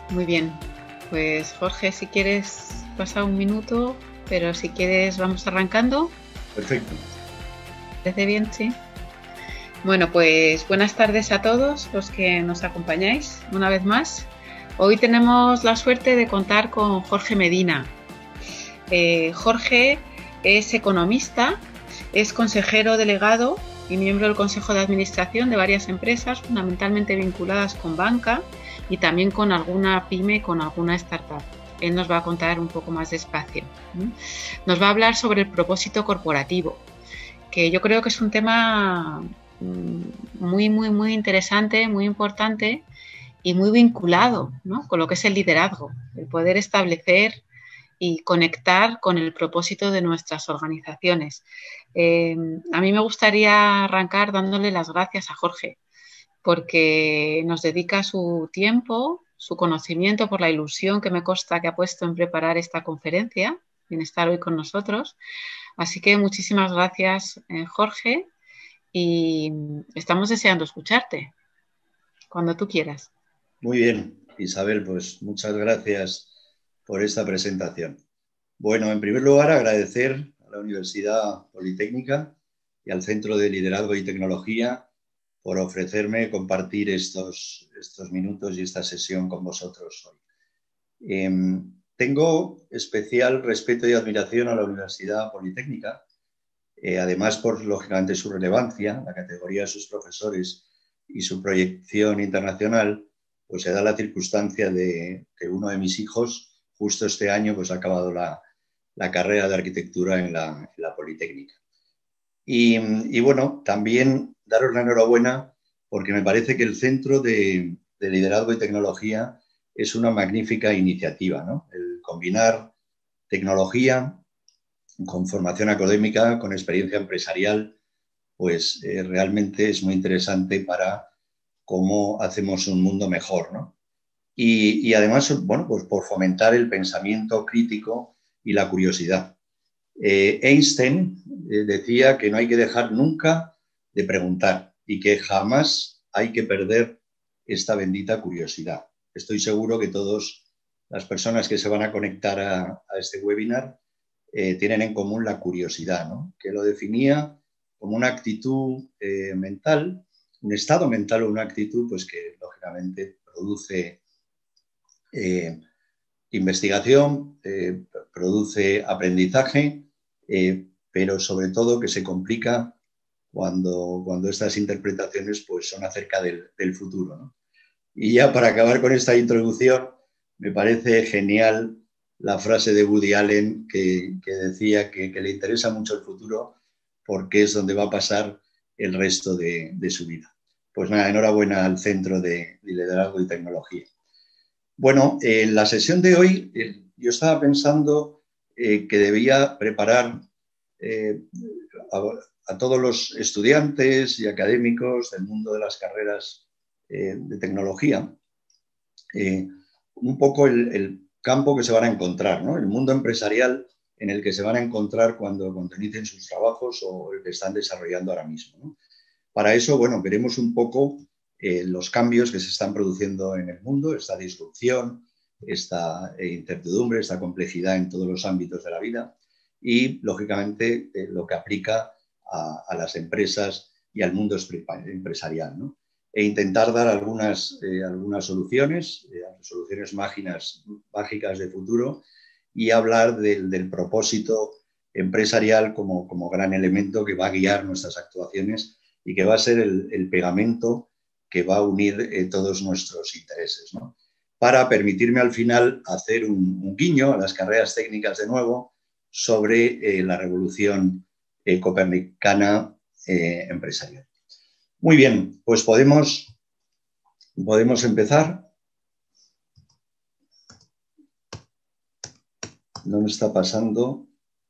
Muy bien. Pues Jorge, si quieres pasar un minuto, pero si quieres vamos arrancando. Perfecto. ¿Te parece bien? Sí. Bueno, pues buenas tardes a todos los que nos acompañáis una vez más. Hoy tenemos la suerte de contar con Jorge Medina. Jorge es economista, es consejero delegado y miembro del Consejo de Administración de varias empresas, fundamentalmente vinculadas con banca y también con alguna pyme, con alguna startup. Él nos va a contar un poco más despacio. Nos va a hablar sobre el propósito corporativo, que yo creo que es un tema muy interesante, muy importante y muy vinculado, ¿no?, con lo que es el liderazgo, el poder establecer y conectar con el propósito de nuestras organizaciones. A mí me gustaría arrancar dándole las gracias a Jorge, porque nos dedica su tiempo, su conocimiento, por la ilusión que me consta que ha puesto en preparar esta conferencia, en estar hoy con nosotros. Así que muchísimas gracias, Jorge, y estamos deseando escucharte cuando tú quieras. Muy bien, Isabel, pues muchas gracias por esta presentación. Bueno, en primer lugar, agradecer a la Universidad Politécnica y al Centro de Liderazgo y Tecnología por ofrecerme compartir estos minutos y esta sesión con vosotros hoy. Tengo especial respeto y admiración a la Universidad Politécnica, además por, lógicamente, su relevancia, la categoría de sus profesores y su proyección internacional. Pues se da la circunstancia de que uno de mis hijos justo este año pues ha acabado la carrera de arquitectura en la Politécnica. Y bueno, también daros la enhorabuena porque me parece que el Centro de Liderazgo y Tecnología es una magnífica iniciativa, ¿no? El combinar tecnología con formación académica, con experiencia empresarial, pues realmente es muy interesante para cómo hacemos un mundo mejor, ¿no? Y además, bueno, pues por fomentar el pensamiento crítico y la curiosidad. Einstein decía que no hay que dejar nunca de preguntar y que jamás hay que perder esta bendita curiosidad. Estoy seguro que todas las personas que se van a conectar a este webinar tienen en común la curiosidad, ¿no? Que lo definía como una actitud mental, un estado mental o una actitud pues que lógicamente produce investigación, produce aprendizaje, pero sobre todo que se complica cuando estas interpretaciones pues, son acerca del futuro, ¿no? Y ya para acabar con esta introducción, me parece genial la frase de Woody Allen que decía que le interesa mucho el futuro porque es donde va a pasar el resto de su vida. Pues nada, enhorabuena al Centro de Liderazgo y Tecnología. Bueno, en la sesión de hoy yo estaba pensando que debía preparar eh, a todos los estudiantes y académicos del mundo de las carreras de tecnología un poco el campo que se van a encontrar, ¿no? El mundo empresarial en el que se van a encontrar cuando inicien sus trabajos o el que están desarrollando ahora mismo, ¿no? Para eso, bueno, veremos un poco los cambios que se están produciendo en el mundo, esta disrupción, esta incertidumbre, esta complejidad en todos los ámbitos de la vida y, lógicamente, lo que aplica a las empresas y al mundo empresarial, ¿no? E intentar dar algunas soluciones, soluciones mágicas de futuro y hablar del propósito empresarial como gran elemento que va a guiar nuestras actuaciones y que va a ser el pegamento que va a unir todos nuestros intereses, ¿no? Para permitirme al final hacer un guiño a las carreras técnicas de nuevo sobre la revolución copernicana empresarial. Muy bien, pues podemos empezar. No me está pasando.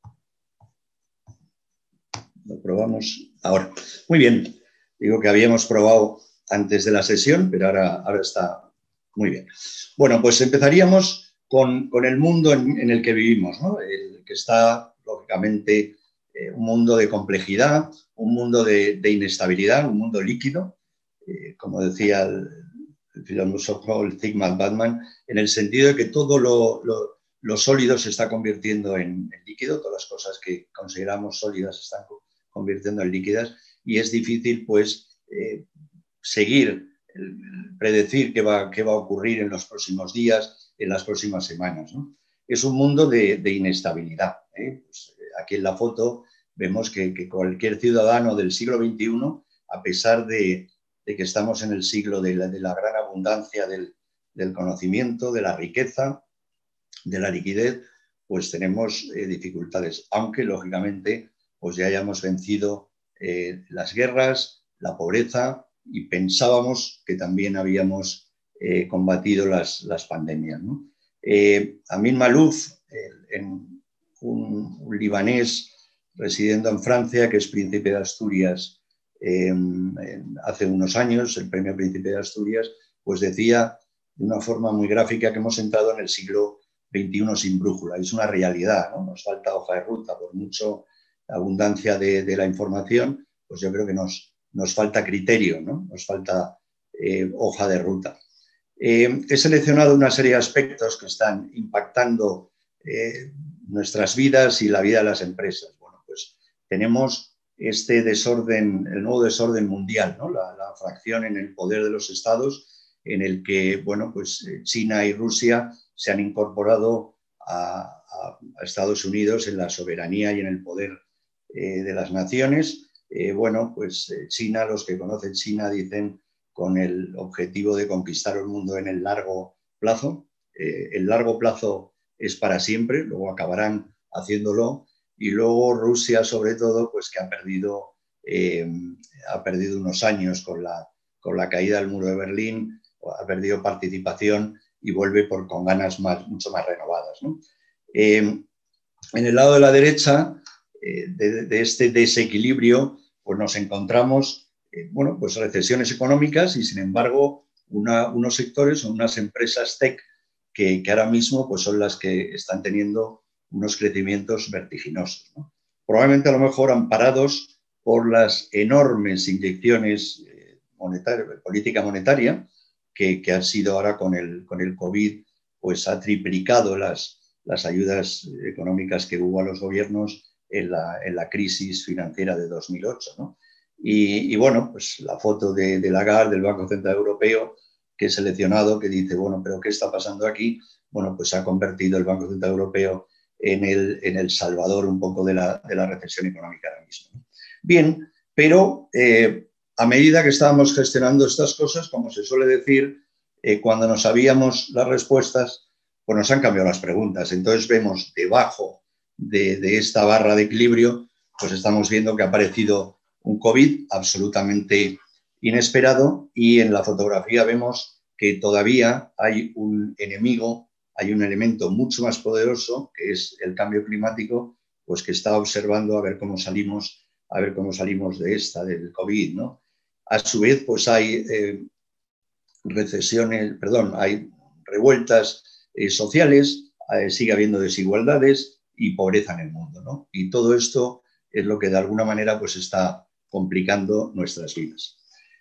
Lo probamos ahora. Muy bien. Digo que habíamos probado antes de la sesión, pero ahora está muy bien. Bueno, pues empezaríamos con el mundo en el que vivimos, ¿no? El que está, lógicamente, un mundo de complejidad, un mundo de inestabilidad, un mundo líquido. Como decía el filósofo Zygmunt Bauman, en el sentido de que todo lo sólido se está convirtiendo en líquido, todas las cosas que consideramos sólidas se están convirtiendo en líquidas, y es difícil pues seguir, predecir qué va a ocurrir en los próximos días, en las próximas semanas, ¿no? Es un mundo de inestabilidad. Pues aquí en la foto vemos que cualquier ciudadano del siglo XXI, a pesar de que estamos en el siglo de la gran abundancia del conocimiento, de la riqueza, de la liquidez, pues tenemos dificultades, aunque lógicamente pues ya hayamos vencido las guerras, la pobreza, y pensábamos que también habíamos combatido las pandemias, ¿no? Amin Maalouf, un libanés residiendo en Francia, que es príncipe de Asturias, hace unos años, el premio Príncipe de Asturias, pues decía de una forma muy gráfica que hemos entrado en el siglo XXI sin brújula. Es una realidad, ¿no? Nos falta hoja de ruta, por mucho abundancia de la información, pues yo creo que nos falta criterio, ¿no? Nos falta hoja de ruta. He seleccionado una serie de aspectos que están impactando nuestras vidas y la vida de las empresas. Bueno, pues tenemos este desorden, el nuevo desorden mundial, ¿no? La fracción en el poder de los estados, en el que, bueno, pues China y Rusia se han incorporado a Estados Unidos en la soberanía y en el poder de las naciones. Bueno, pues China, los que conocen China dicen con el objetivo de conquistar el mundo en el largo plazo. El largo plazo es para siempre, luego acabarán haciéndolo. Y luego Rusia, sobre todo, pues que ha perdido unos años con la caída del muro de Berlín, ha perdido participación y vuelve con ganas mucho más renovadas, ¿no? En el lado de la derecha, de este desequilibrio, pues nos encontramos bueno, pues recesiones económicas y, sin embargo, unos sectores o unas empresas tech que ahora mismo pues son las que están teniendo unos crecimientos vertiginosos, ¿no? Probablemente a lo mejor amparados por las enormes inyecciones política monetaria que han sido ahora con el COVID, pues ha triplicado las ayudas económicas que hubo a los gobiernos en la crisis financiera de 2008, ¿no? Y bueno, pues la foto de Lagarde, del Banco Central Europeo, que he seleccionado, que dice, bueno, pero ¿qué está pasando aquí? Bueno, pues se ha convertido el Banco Central Europeo en el salvador un poco de la recesión económica ahora mismo, ¿no? Bien, pero a medida que estábamos gestionando estas cosas, como se suele decir, cuando no sabíamos las respuestas, pues nos han cambiado las preguntas. Entonces vemos debajo de esta barra de equilibrio, pues estamos viendo que ha aparecido un COVID absolutamente inesperado, y en la fotografía vemos que todavía hay un enemigo, hay un elemento mucho más poderoso, que es el cambio climático, pues que está observando a ver cómo salimos de esta, del COVID, ¿no? A su vez, pues hay hay revueltas sociales, sigue habiendo desigualdades y pobreza en el mundo, ¿no? Y todo esto es lo que de alguna manera pues está complicando nuestras vidas.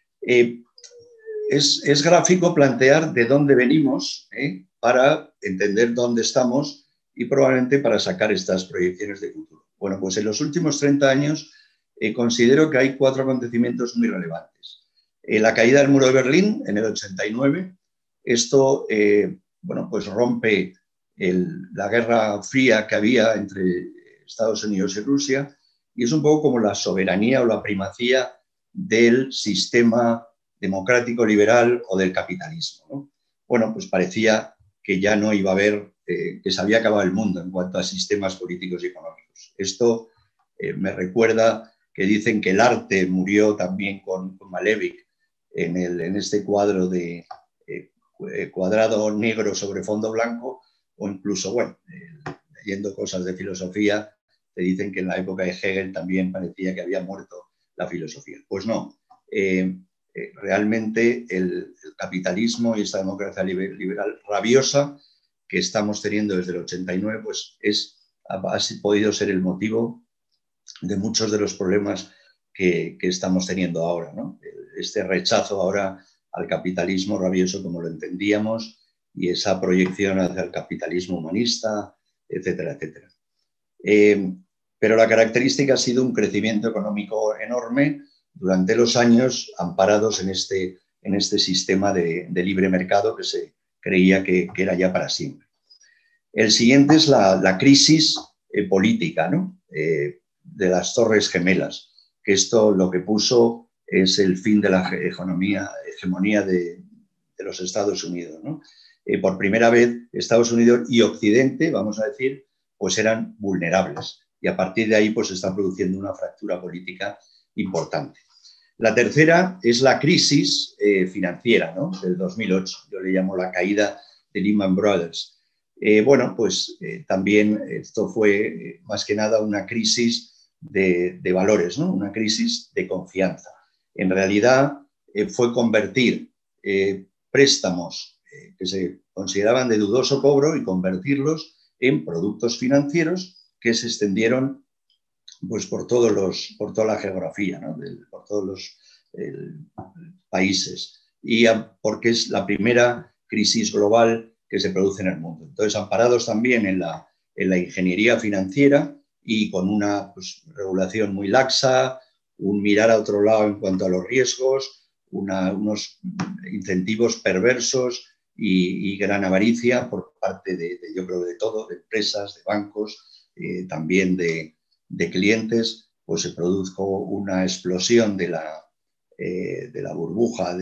Es gráfico plantear de dónde venimos para entender dónde estamos y probablemente para sacar estas proyecciones de futuro. Bueno, pues en los últimos 30 años considero que hay 4 acontecimientos muy relevantes. La caída del muro de Berlín en el 89, esto bueno, pues rompe la guerra fría que había entre Estados Unidos y Rusia, y es un poco como la soberanía o la primacía del sistema democrático liberal o del capitalismo, ¿no? Bueno, pues parecía que ya no iba a haber, que se había acabado el mundo en cuanto a sistemas políticos y económicos. Esto me recuerda que dicen que el arte murió también con Malevich en este cuadro de cuadrado negro sobre fondo blanco, o incluso, bueno, leyendo cosas de filosofía, te dicen que en la época de Hegel también parecía que había muerto la filosofía. Pues no, realmente el capitalismo y esta democracia liberal rabiosa que estamos teniendo desde el 89, pues ha podido ser el motivo de muchos de los problemas que estamos teniendo ahora, ¿no? Este rechazo ahora al capitalismo rabioso como lo entendíamos y esa proyección hacia el capitalismo humanista, etcétera, etcétera. Pero la característica ha sido un crecimiento económico enorme durante los años, amparados en este sistema de libre mercado que se creía que era ya para siempre. El siguiente es la crisis política, ¿no? De las Torres Gemelas, que esto lo que puso es el fin de la hegemonía de los Estados Unidos, ¿no? Por primera vez, Estados Unidos y Occidente, vamos a decir, pues eran vulnerables. Y a partir de ahí, pues se está produciendo una fractura política importante. La tercera es la crisis financiera, ¿no? Del 2008. Yo le llamo la caída de Lehman Brothers. Bueno, pues también esto fue más que nada una crisis de valores, ¿no? Una crisis de confianza. En realidad fue convertir préstamos que se consideraban de dudoso cobro y convertirlos en productos financieros que se extendieron pues, por toda la geografía, ¿no? Por todos los países. Y porque es la primera crisis global que se produce en el mundo. Entonces, amparados también en la ingeniería financiera y con una pues, regulación muy laxa, un mirar a otro lado en cuanto a los riesgos, unos incentivos perversos y gran avaricia por parte yo creo, de todo, de empresas, de bancos, también de clientes, pues se produjo una explosión de la burbuja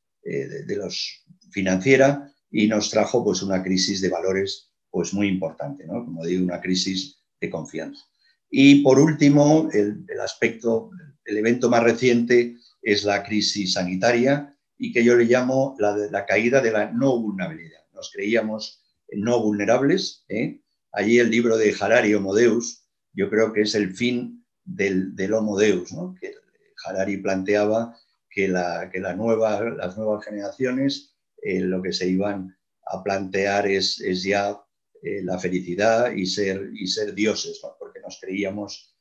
financiera y nos trajo pues, una crisis de valores pues, muy importante, ¿no? Como digo, una crisis de confianza. Y por último, el evento más reciente es la crisis sanitaria y que yo le llamo la caída de la no vulnerabilidad. Nos creíamos no vulnerables. Allí el libro de Harari, Homo Deus, yo creo que es el fin del Homo Deus, ¿no? Que Harari planteaba que las nuevas generaciones lo que se iban a plantear es ya la felicidad y ser dioses, ¿no? Porque nos creíamos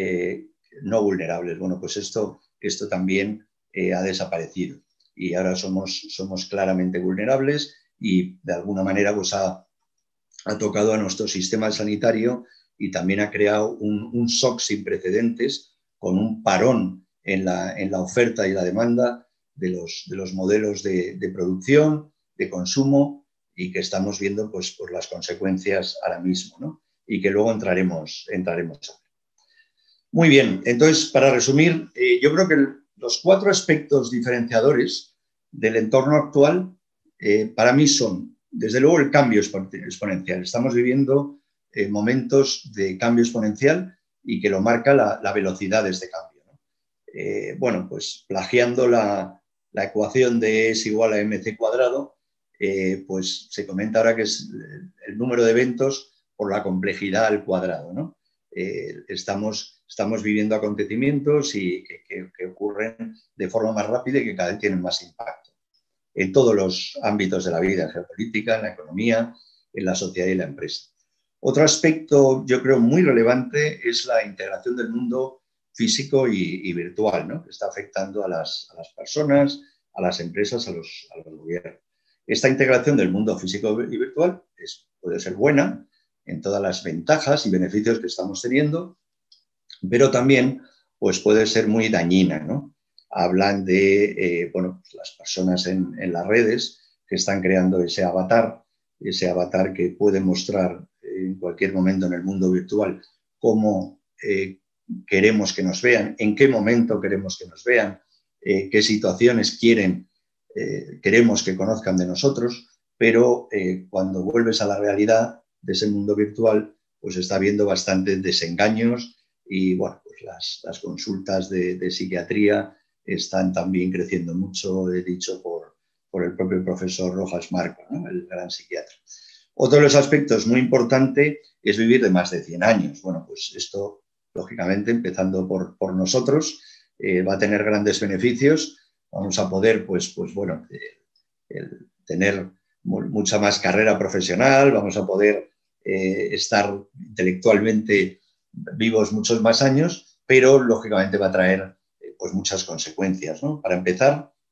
no vulnerables. Bueno, pues esto también ha desaparecido y ahora somos claramente vulnerables y de alguna manera pues ha tocado a nuestro sistema sanitario y también ha creado un shock sin precedentes con un parón en la oferta y la demanda de los modelos de producción, de consumo y que estamos viendo pues, por las consecuencias ahora mismo, ¿no? Y que luego entraremos a ver. Muy bien, entonces, para resumir, yo creo que los 4 aspectos diferenciadores del entorno actual para mí son, desde luego, el cambio exponencial. Estamos viviendo momentos de cambio exponencial y que lo marca la velocidad de este cambio, ¿no? Bueno, pues plagiando la ecuación de E es igual a mc cuadrado, pues se comenta ahora que es el número de eventos por la complejidad al cuadrado, ¿no? Estamos viviendo acontecimientos que ocurren de forma más rápida y que cada vez tienen más impacto en todos los ámbitos de la vida, en geopolítica, en la economía, en la sociedad y la empresa. Otro aspecto, yo creo, muy relevante es la integración del mundo físico y virtual, ¿no? Que está afectando a las personas, a las empresas, a los gobiernos. Esta integración del mundo físico y virtual puede ser buena en todas las ventajas y beneficios que estamos teniendo, pero también pues, puede ser muy dañina, ¿no? Hablan de bueno, pues las personas en las redes que están creando ese avatar que puede mostrar en cualquier momento en el mundo virtual cómo queremos que nos vean, en qué momento queremos que nos vean, qué situaciones queremos que conozcan de nosotros, pero cuando vuelves a la realidad de ese mundo virtual, pues está habiendo bastantes desengaños y bueno, pues las consultas de psiquiatría están también creciendo mucho, dicho por el propio profesor Rojas Marco, ¿no? El gran psiquiatra. Otro de los aspectos muy importante es vivir de más de 100 años. Bueno, pues esto, lógicamente, empezando por nosotros, va a tener grandes beneficios. Vamos a poder, pues bueno, tener mucha más carrera profesional, vamos a poder estar intelectualmente vivos muchos más años, pero lógicamente va a traer pues muchas consecuencias, ¿no? Para empezar,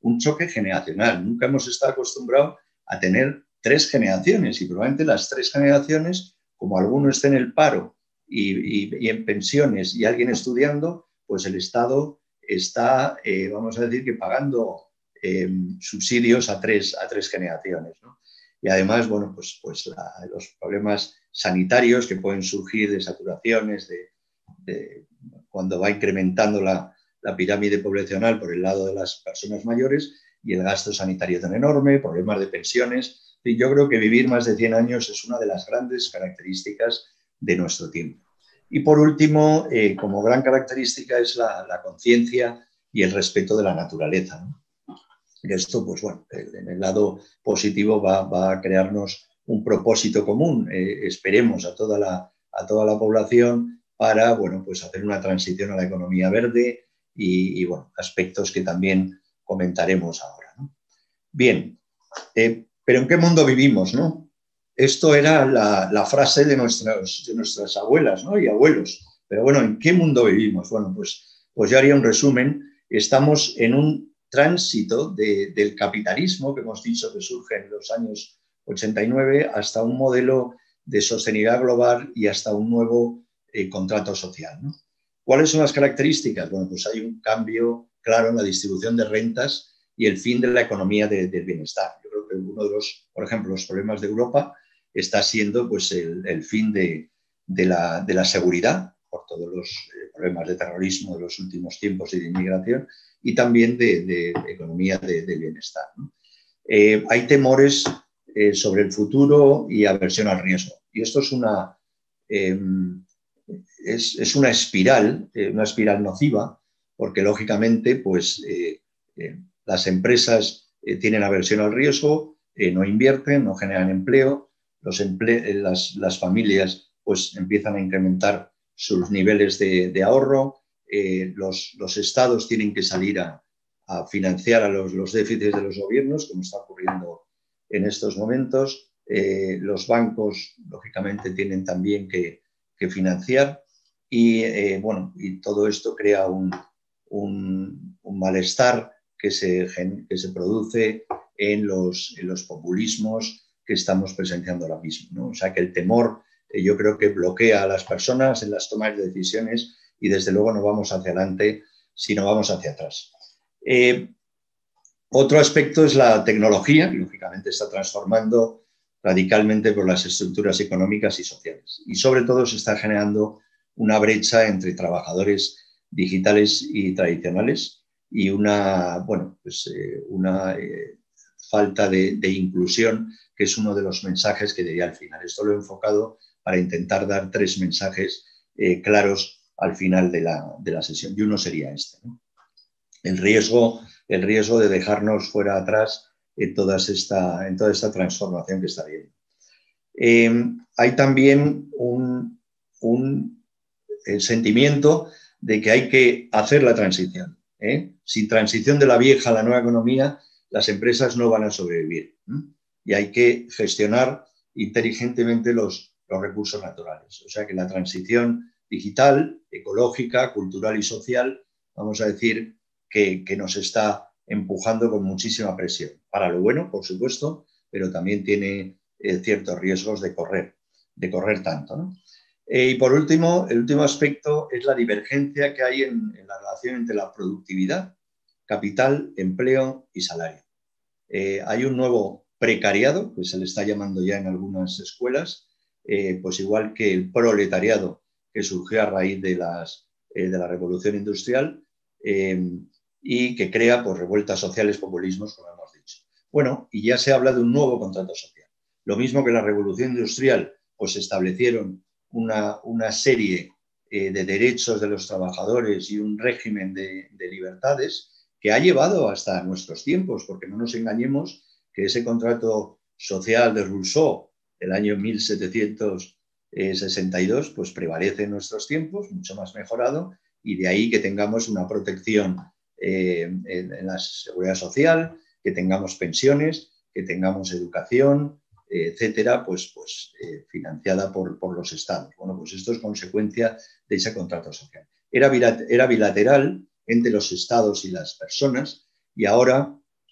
un choque generacional. Nunca hemos estado acostumbrados a tener 3 generaciones y probablemente las 3 generaciones, como alguno esté en el paro y en pensiones y alguien estudiando, pues el Estado está, vamos a decir, que pagando subsidios a tres generaciones, ¿no? Y además, bueno, pues los problemas sanitarios que pueden surgir de saturaciones, cuando va incrementando la pirámide poblacional por el lado de las personas mayores y el gasto sanitario tan enorme, problemas de pensiones. Y yo creo que vivir más de 100 años es una de las grandes características de nuestro tiempo. Y por último, como gran característica es la conciencia y el respeto de la naturaleza, ¿no? Y esto, pues bueno, en el lado positivo va a crearnos un propósito común, esperemos a toda la población para, bueno, pues hacer una transición a la economía verde y bueno, aspectos que también comentaremos ahora, ¿no? Bien, pero ¿en qué mundo vivimos, no? Esto era la frase de nuestras abuelas, ¿no? Y abuelos. Pero bueno, ¿en qué mundo vivimos? Bueno, pues yo haría un resumen. Estamos en un tránsito del capitalismo, que hemos dicho que surge en los años 89, hasta un modelo de sostenibilidad global y hasta un nuevo contrato social, ¿no? ¿Cuáles son las características? Bueno, pues hay un cambio claro en la distribución de rentas y el fin de la economía del bienestar. Yo creo que uno de por ejemplo, los problemas de Europa está siendo pues el fin de la seguridad por todos los problemas de terrorismo de los últimos tiempos y de inmigración, y también de economía del bienestar, ¿no? Hay temores sobre el futuro y aversión al riesgo. Y esto es una espiral nociva, porque lógicamente pues, las empresas tienen aversión al riesgo, no invierten, no generan empleo, las familias pues, empiezan a incrementar sus niveles de ahorro, los estados tienen que salir a financiar a los déficits de los gobiernos, como está ocurriendo en estos momentos. Los bancos, lógicamente, tienen también que financiar y, bueno, y todo esto crea un malestar que se produce en los populismos que estamos presenciando ahora mismo, ¿no? O sea que el temor yo creo que bloquea a las personas en las tomas de decisiones y desde luego no vamos hacia adelante si no vamos hacia atrás. Otro aspecto es la tecnología, que lógicamente está transformando radicalmente por las estructuras económicas y sociales. Y sobre todo se está generando una brecha entre trabajadores digitales y tradicionales y una falta de inclusión, que es uno de los mensajes que diría al final. Esto lo he enfocado para intentar dar 3 mensajes claros al final de la sesión. Y uno sería este, ¿no? El riesgo de dejarnos fuera atrás en toda esta transformación que está habiendo. Hay también el sentimiento de que hay que hacer la transición, ¿eh? Sin transición de la vieja a la nueva economía, las empresas no van a sobrevivir, ¿eh? Y hay que gestionar inteligentemente los recursos naturales. O sea que la transición digital, ecológica, cultural y social, vamos a decir que nos está empujando con muchísima presión. Para lo bueno, por supuesto, pero también tiene ciertos riesgos de correr tanto, ¿no? Y por último, el último aspecto es la divergencia que hay en la relación entre la productividad, capital, empleo y salario. Hay un nuevo precariado, que se le está llamando ya en algunas escuelas, pues igual que el proletariado que surgió a raíz de la revolución industrial, y que crea pues, revueltas sociales, populismos, como hemos dicho. Bueno, y ya se habla de un nuevo contrato social. Lo mismo que la revolución industrial, pues establecieron una serie de derechos de los trabajadores y un régimen de libertades que ha llevado hasta nuestros tiempos, porque no nos engañemos que ese contrato social de Rousseau del año 1762 pues prevalece en nuestros tiempos, mucho más mejorado, y de ahí que tengamos una protección en la seguridad social, que tengamos pensiones, que tengamos educación, etcétera, pues financiada por los estados. Bueno, pues esto es consecuencia de ese contrato social. Era bilateral entre los estados y las personas, y ahora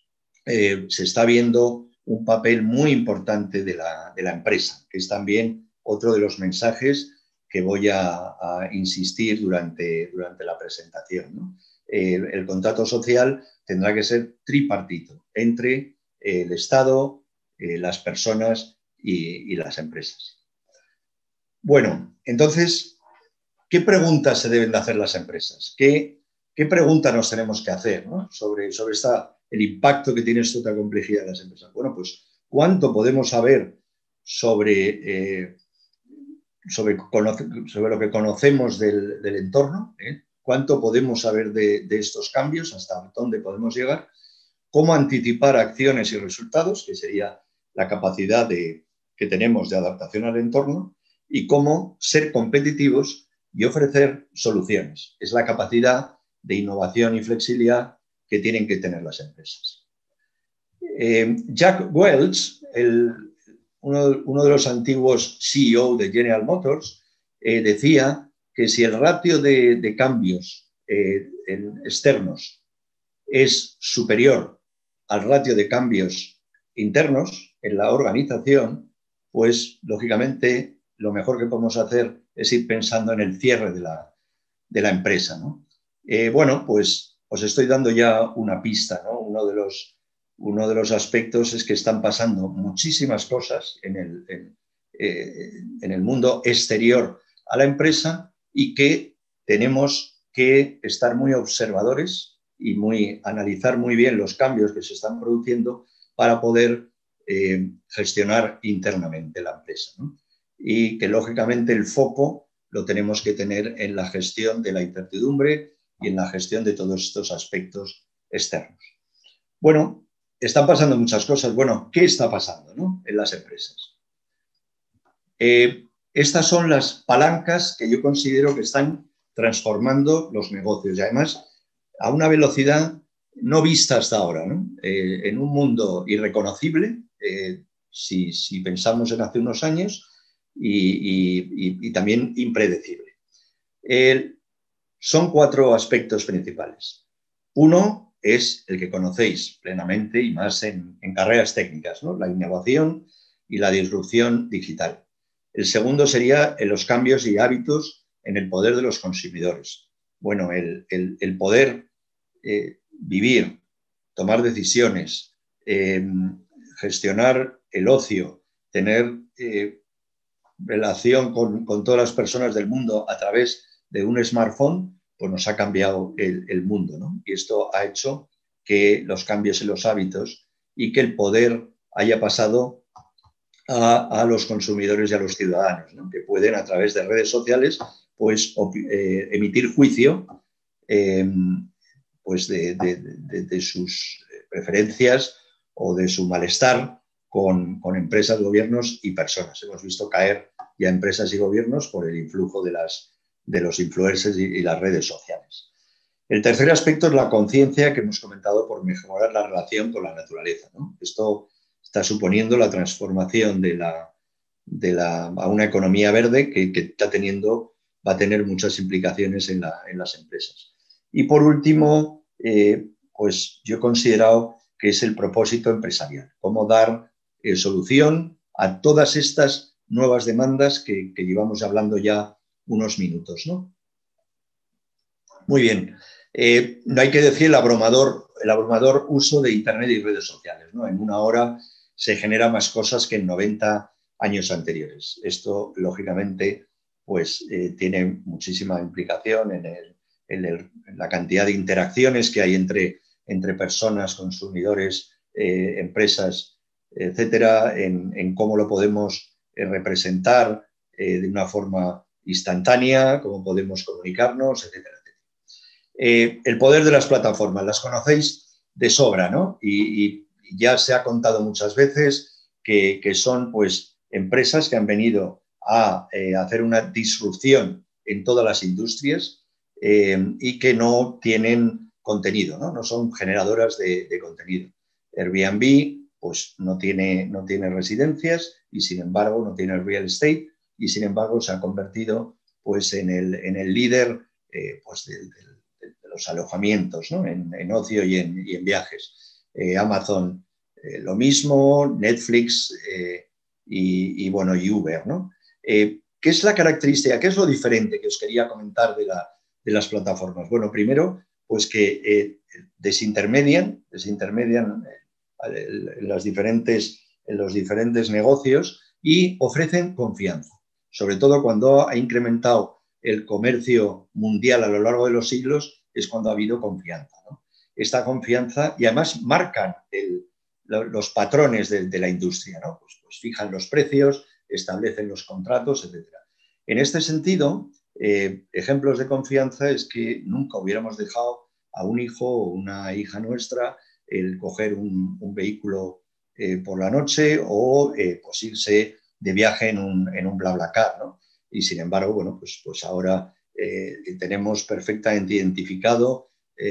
se está viendo un papel muy importante de la empresa, que es también otro de los mensajes que voy a insistir durante la presentación, ¿no? El contrato social tendrá que ser tripartito entre el Estado, las personas y las empresas. Bueno, entonces, ¿qué preguntas se deben de hacer las empresas? ¿Qué preguntas nos tenemos que hacer, ¿no? sobre el impacto que tiene esta otra complejidad en las empresas? Bueno, pues, ¿cuánto podemos saber sobre lo que conocemos del entorno? ¿Cuánto podemos saber de estos cambios? ¿Hasta dónde podemos llegar? ¿Cómo anticipar acciones y resultados? Que sería la capacidad que tenemos de adaptación al entorno. Y cómo ser competitivos y ofrecer soluciones. Es la capacidad de innovación y flexibilidad que tienen que tener las empresas. Jack Welch, uno de los antiguos CEO de General Motors, decía que si el ratio de cambios externos es superior al ratio de cambios internos en la organización, pues lógicamente lo mejor que podemos hacer es ir pensando en el cierre de la empresa, ¿no? Bueno, pues os estoy dando ya una pista, ¿no? Uno de los aspectos es que están pasando muchísimas cosas en el mundo exterior a la empresa y que tenemos que estar muy observadores y analizar muy bien los cambios que se están produciendo para poder gestionar internamente la empresa, ¿no? Y que lógicamente el foco lo tenemos que tener en la gestión de la incertidumbre y en la gestión de todos estos aspectos externos. Bueno, están pasando muchas cosas. Bueno, ¿qué está pasando, ¿no?, en las empresas? Estas son las palancas que yo considero que están transformando los negocios y además a una velocidad no vista hasta ahora, ¿no? En un mundo irreconocible, si pensamos en hace unos años, y también impredecible. Son 4 aspectos principales. Uno es el que conocéis plenamente y más en carreras técnicas, ¿no?, la innovación y la disrupción digital. El segundo sería los cambios y hábitos en el poder de los consumidores. Bueno, el poder vivir, tomar decisiones, gestionar el ocio, tener relación con todas las personas del mundo a través de un smartphone, pues nos ha cambiado el mundo, ¿no? Y esto ha hecho que los cambios en los hábitos y que el poder haya pasado a los consumidores y a los ciudadanos, ¿no?, que pueden a través de redes sociales pues emitir juicio pues de sus preferencias o de su malestar con empresas, gobiernos y personas. Hemos visto caer ya empresas y gobiernos por el influjo de los influencers y las redes sociales. El tercer aspecto es la conciencia que hemos comentado por mejorar la relación con la naturaleza, ¿no? Esto está suponiendo la transformación a una economía verde que va a tener muchas implicaciones en las empresas. Y por último, pues yo he considerado que es el propósito empresarial, cómo dar solución a todas estas nuevas demandas que llevamos hablando ya unos minutos, ¿no? Muy bien. No hay que decir el abrumador uso de Internet y redes sociales, ¿no? En una hora se genera más cosas que en 90 años anteriores. Esto, lógicamente, pues tiene muchísima implicación en la cantidad de interacciones que hay entre personas, consumidores, empresas, etcétera, en cómo lo podemos representar de una forma instantánea, cómo podemos comunicarnos, etcétera. El poder de las plataformas, las conocéis de sobra, ¿no? Y ya se ha contado muchas veces que son pues empresas que han venido a hacer una disrupción en todas las industrias y que no tienen contenido, ¿no? No son generadoras de contenido. Airbnb pues no tiene residencias y sin embargo no tiene real estate y sin embargo se ha convertido pues en el líder pues de los alojamientos, ¿no?, en ocio y en viajes. Amazon lo mismo, Netflix y Uber, ¿no? ¿Qué es la característica, qué es lo diferente que os quería comentar de las plataformas? Bueno, primero, pues que desintermedian en los diferentes negocios y ofrecen confianza, sobre todo cuando ha incrementado el comercio mundial a lo largo de los siglos, es cuando ha habido confianza, ¿no? Esta confianza, y además marcan los patrones de la industria, ¿no? Pues fijan los precios, establecen los contratos, etc. En este sentido, ejemplos de confianza es que nunca hubiéramos dejado a un hijo o una hija nuestra el coger un vehículo por la noche o pues irse de viaje en un BlaBlaCar, ¿no? Y sin embargo, bueno, pues ahora tenemos perfectamente identificado,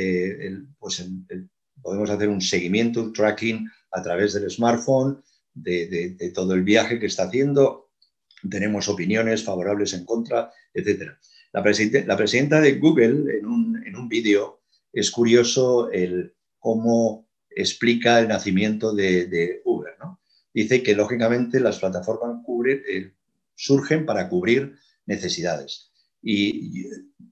podemos hacer un seguimiento, un tracking a través del smartphone de todo el viaje que está haciendo. Tenemos opiniones favorables, en contra, etc. La presidenta de Google, en un vídeo, es curioso cómo explica el nacimiento de Uber, ¿no? Dice que, lógicamente, las plataformas surgen para cubrir necesidades. Y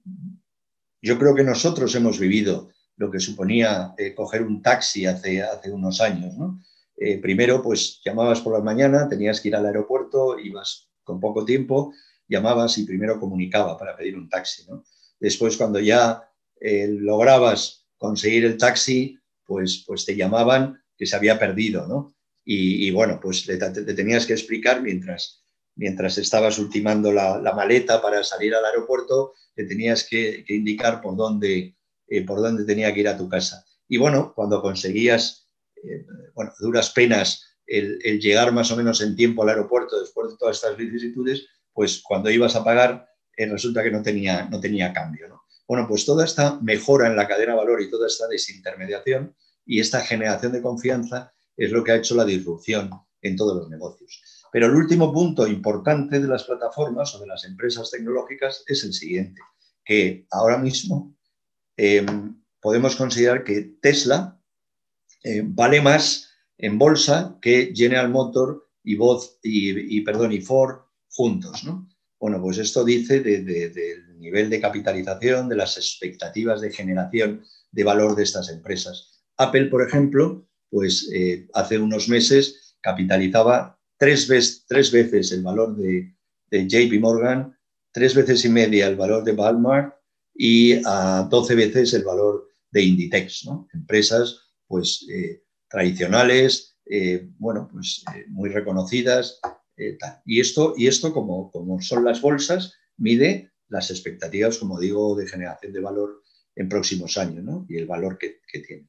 yo creo que nosotros hemos vivido lo que suponía coger un taxi hace unos años, ¿no? Primero, pues llamabas por la mañana, tenías que ir al aeropuerto, ibas con poco tiempo, llamabas y primero comunicaba para pedir un taxi, ¿no? Después, cuando ya lograbas conseguir el taxi, pues te llamaban que se había perdido, ¿no? Y bueno, pues te tenías que explicar mientras estabas ultimando la maleta para salir al aeropuerto, te tenías que indicar por dónde tenía que ir a tu casa. Y bueno, cuando conseguías, duras penas, el llegar más o menos en tiempo al aeropuerto después de todas estas vicisitudes, pues cuando ibas a pagar, resulta que no tenía cambio, ¿no? Bueno, pues toda esta mejora en la cadena de valor y toda esta desintermediación y esta generación de confianza es lo que ha hecho la disrupción en todos los negocios. Pero el último punto importante de las plataformas o de las empresas tecnológicas es el siguiente, que ahora mismo podemos considerar que Tesla vale más en bolsa que General Motors y Ford juntos, ¿no? Bueno, pues esto dice del nivel de capitalización, de las expectativas de generación de valor de estas empresas. Apple, por ejemplo, pues hace unos meses capitalizaba tres veces el valor de JP Morgan, 3 veces y media el valor de Walmart y a 12 veces el valor de Inditex, ¿no? Empresas pues tradicionales, muy reconocidas. Y esto como son las bolsas, mide las expectativas, como digo, de generación de valor en próximos años, ¿no? Y el valor que tiene.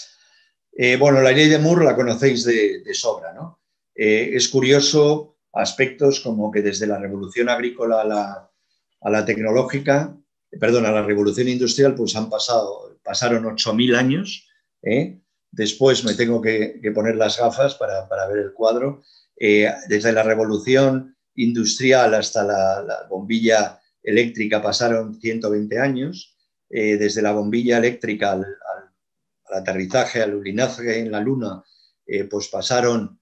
La ley de Moore la conocéis de sobra, ¿no? Es curioso aspectos como que desde la revolución agrícola a la tecnológica, a la revolución industrial, pues pasaron 8.000 años. Después me tengo que poner las gafas para ver el cuadro. Desde la revolución industrial hasta la bombilla eléctrica pasaron 120 años. Desde la bombilla eléctrica al aterrizaje, al alunizaje en la Luna, pues pasaron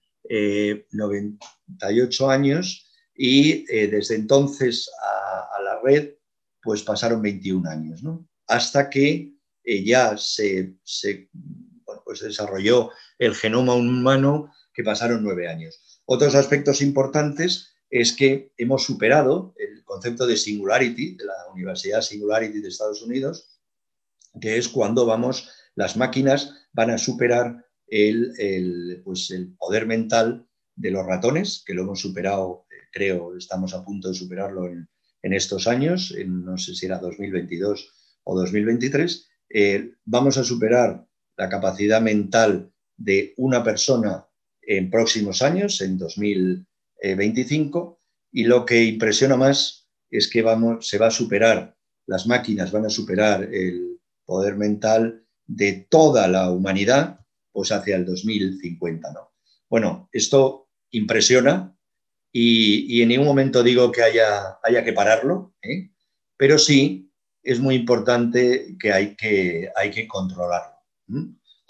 98 años y desde entonces a la red pues pasaron 21 años, ¿no? Hasta que ya se desarrolló el genoma humano, que pasaron 9 años. Otros aspectos importantes es que hemos superado el concepto de Singularity, de la Universidad Singularity de Estados Unidos, que es cuando las máquinas van a superar el poder mental de los ratones, que lo hemos superado, creo, estamos a punto de superarlo en estos años, no sé si era 2022 o 2023, vamos a superar la capacidad mental de una persona en próximos años, en 2025, y lo que impresiona más es que las máquinas van a superar el poder mental de toda la humanidad, pues hacia el 2050, ¿no? Bueno, esto impresiona y en ningún momento digo que haya que pararlo, pero sí es muy importante que hay que controlarlo.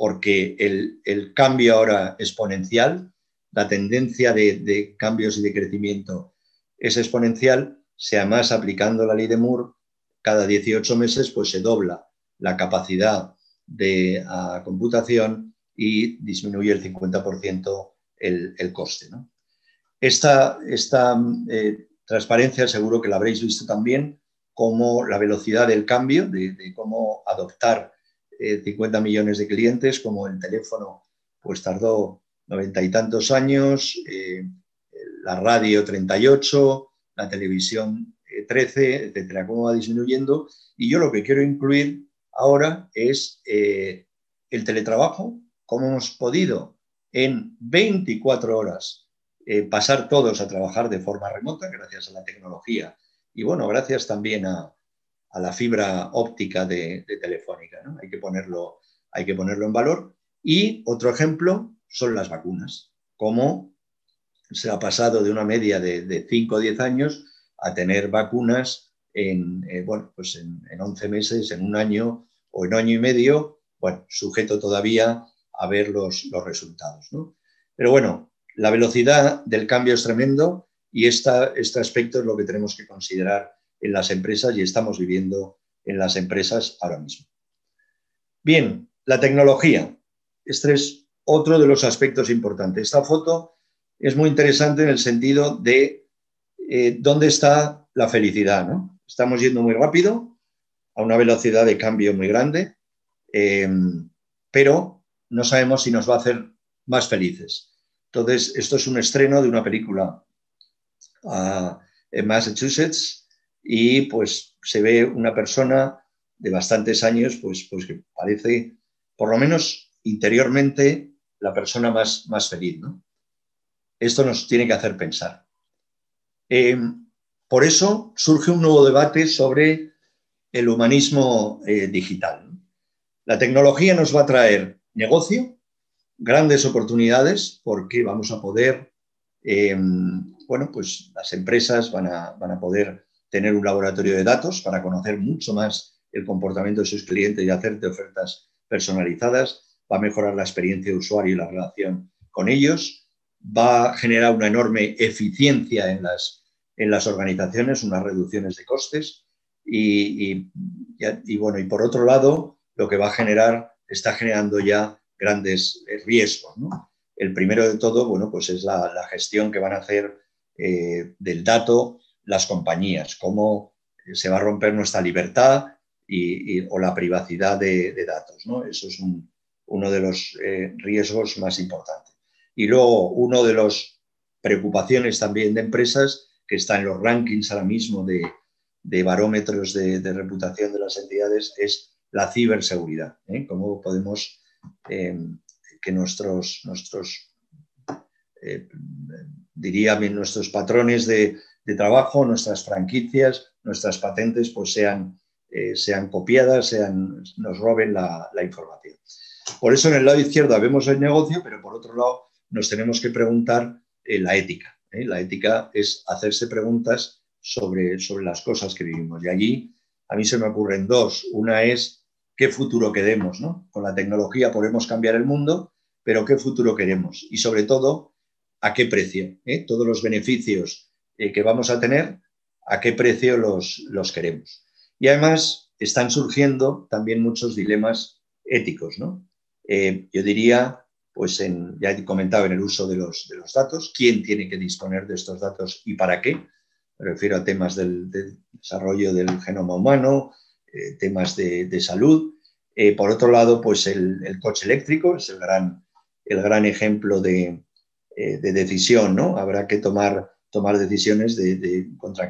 porque el cambio ahora exponencial, la tendencia de cambios y de crecimiento es exponencial. Si además aplicando la ley de Moore, cada 18 meses pues se dobla la capacidad de computación y disminuye el 50% el coste, ¿no? Esta transparencia seguro que la habréis visto también, como la velocidad del cambio, de cómo adoptar 50 millones de clientes, como el teléfono pues tardó 90 y tantos años, la radio 38, la televisión 13, etcétera, cómo va disminuyendo. Y yo lo que quiero incluir ahora es el teletrabajo, cómo hemos podido en 24 horas pasar todos a trabajar de forma remota gracias a la tecnología y, bueno, gracias también a la fibra óptica de Telefónica, ¿no? Hay que ponerlo en valor. Y otro ejemplo son las vacunas, cómo se ha pasado de una media de 5 o 10 años a tener vacunas bueno, pues en 11 meses, en un año o en año y medio, bueno, sujeto todavía a ver los resultados, ¿no? Pero bueno, la velocidad del cambio es tremendo y este aspecto es lo que tenemos que considerar en las empresas y estamos viviendo en las empresas ahora mismo. Bien, la tecnología. Este es otro de los aspectos importantes. Esta foto es muy interesante en el sentido de dónde está la felicidad, ¿no? Estamos yendo muy rápido, a una velocidad de cambio muy grande, pero no sabemos si nos va a hacer más felices. Entonces, esto es un estreno de una película en Massachusetts y pues se ve una persona de bastantes años pues que parece, por lo menos interiormente, la persona más feliz, ¿no? Esto nos tiene que hacer pensar. Por eso surge un nuevo debate sobre el humanismo digital. La tecnología nos va a traer negocio, grandes oportunidades, porque vamos a poder, bueno, pues las empresas van a poder tener un laboratorio de datos para conocer mucho más el comportamiento de sus clientes y hacerte ofertas personalizadas, va a mejorar la experiencia de usuario y la relación con ellos, va a generar una enorme eficiencia en las organizaciones, unas reducciones de costes y bueno, y por otro lado, lo que va a generar, está generando ya grandes riesgos, ¿no? El primero de todo, bueno, pues es la gestión que van a hacer del dato las compañías, cómo se va a romper nuestra libertad o la privacidad de datos, ¿no? Eso es uno de los riesgos más importantes. Y luego, uno de las preocupaciones también de empresas, que está en los rankings ahora mismo de barómetros de reputación de las entidades, es la ciberseguridad, ¿eh? Cómo podemos que nuestros diría bien, nuestros patrones de trabajo, nuestras franquicias, nuestras patentes, pues sean copiadas, nos roben la información. Por eso en el lado izquierdo vemos el negocio, pero por otro lado nos tenemos que preguntar la ética. La ética es hacerse preguntas sobre las cosas que vivimos. Y allí a mí se me ocurren dos. Una es qué futuro queremos, ¿no? Con la tecnología podemos cambiar el mundo, pero qué futuro queremos. Y sobre todo, ¿a qué precio? Todos los beneficios que vamos a tener, ¿a qué precio los queremos? Y además están surgiendo también muchos dilemas éticos, ¿no? Yo diría, pues ya he comentado en el uso de los datos, quién tiene que disponer de estos datos y para qué. Me refiero a temas del desarrollo del genoma humano, temas de salud. Por otro lado, pues el coche eléctrico es el gran ejemplo de decisión, ¿no? Habrá que tomar decisiones de contra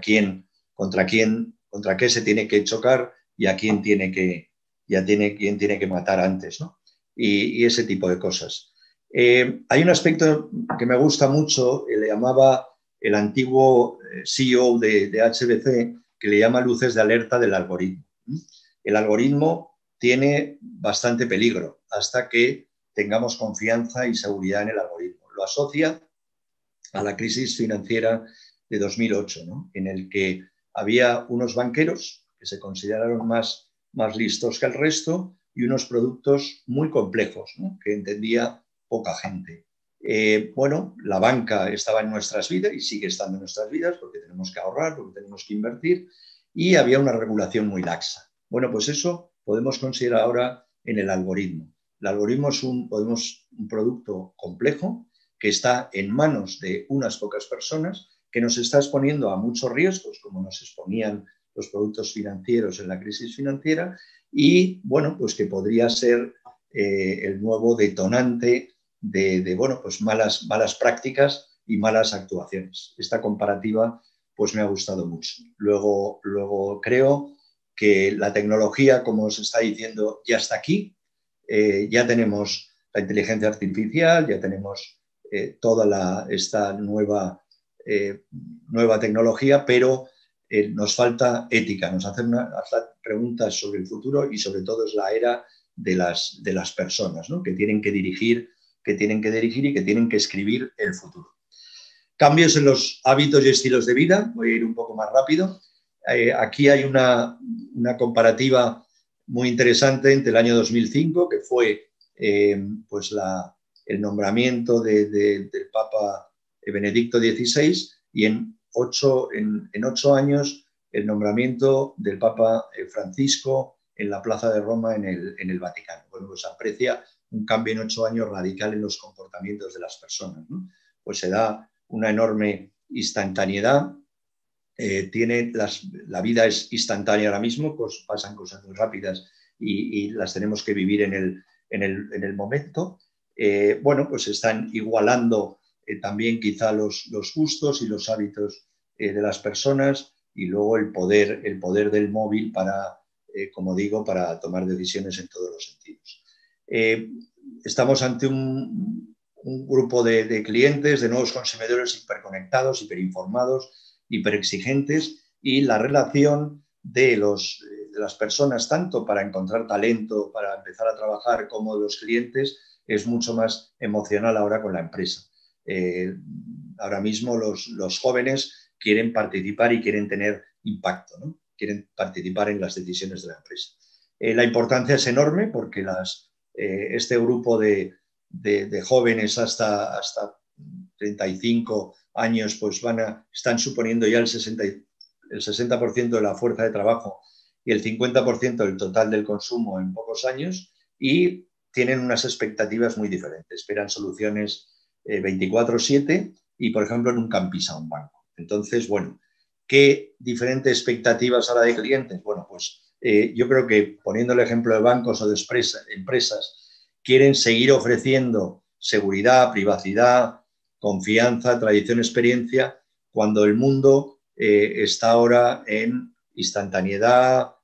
qué se tiene que chocar y a quién tiene que matar antes, ¿no? Y ese tipo de cosas. Hay un aspecto que me gusta mucho, le llamaba el antiguo CEO de HBC, que le llama luces de alerta del algoritmo. El algoritmo tiene bastante peligro hasta que tengamos confianza y seguridad en el algoritmo. Lo asocia a la crisis financiera de 2008, ¿no? En el que había unos banqueros que se consideraron más listos que el resto, y unos productos muy complejos, ¿no?, que entendía poca gente. Bueno, la banca estaba en nuestras vidas y sigue estando en nuestras vidas porque tenemos que ahorrar, porque tenemos que invertir, y había una regulación muy laxa. Bueno, pues eso podemos considerar ahora en el algoritmo. El algoritmo es un producto complejo que está en manos de unas pocas personas, que nos está exponiendo a muchos riesgos, como nos exponían los productos financieros en la crisis financiera, y bueno, pues que podría ser el nuevo detonante de bueno, pues malas prácticas y malas actuaciones. Esta comparativa pues me ha gustado mucho. Luego creo que la tecnología, como os está diciendo, ya está aquí. Ya tenemos la inteligencia artificial, ya tenemos toda esta nueva tecnología, pero nos falta ética, nos hacen preguntas sobre el futuro, y sobre todo es la era de las personas, ¿no?, que tienen que dirigir y que tienen que escribir el futuro. Cambios en los hábitos y estilos de vida. Voy a ir un poco más rápido. Aquí hay una comparativa muy interesante entre el año 2005, que fue pues el nombramiento del Papa Benedicto XVI, y en 8 años el nombramiento del Papa Francisco en la Plaza de Roma en el Vaticano. Bueno, pues aprecia un cambio en 8 años radical en los comportamientos de las personas, ¿no? Pues se da una enorme instantaneidad. La vida es instantánea ahora mismo, pues pasan cosas muy rápidas y las tenemos que vivir en el momento. Bueno, pues están igualando también quizá los gustos y los hábitos de las personas, y luego el poder del móvil para, como digo, para tomar decisiones en todos los sentidos. Estamos ante un grupo de clientes, de nuevos consumidores hiperconectados, hiperinformados, hiperexigentes, y la relación de las personas, tanto para encontrar talento, para empezar a trabajar, como de los clientes, es mucho más emocional ahora con la empresa. Ahora mismo los jóvenes quieren participar y quieren tener impacto, ¿no?, quieren participar en las decisiones de la empresa. La importancia es enorme porque este grupo de jóvenes hasta 35 años pues están suponiendo ya el 60% de la fuerza de trabajo y el 50% del total del consumo en pocos años, y tienen unas expectativas muy diferentes. Esperan soluciones 24/7 y, por ejemplo, nunca han pisado un banco. Entonces, bueno, ¿qué diferentes expectativas ahora de clientes? Bueno, pues yo creo que, poniendo el ejemplo de bancos o de empresas, quieren seguir ofreciendo seguridad, privacidad, confianza, tradición, experiencia, cuando el mundo está ahora en instantaneidad,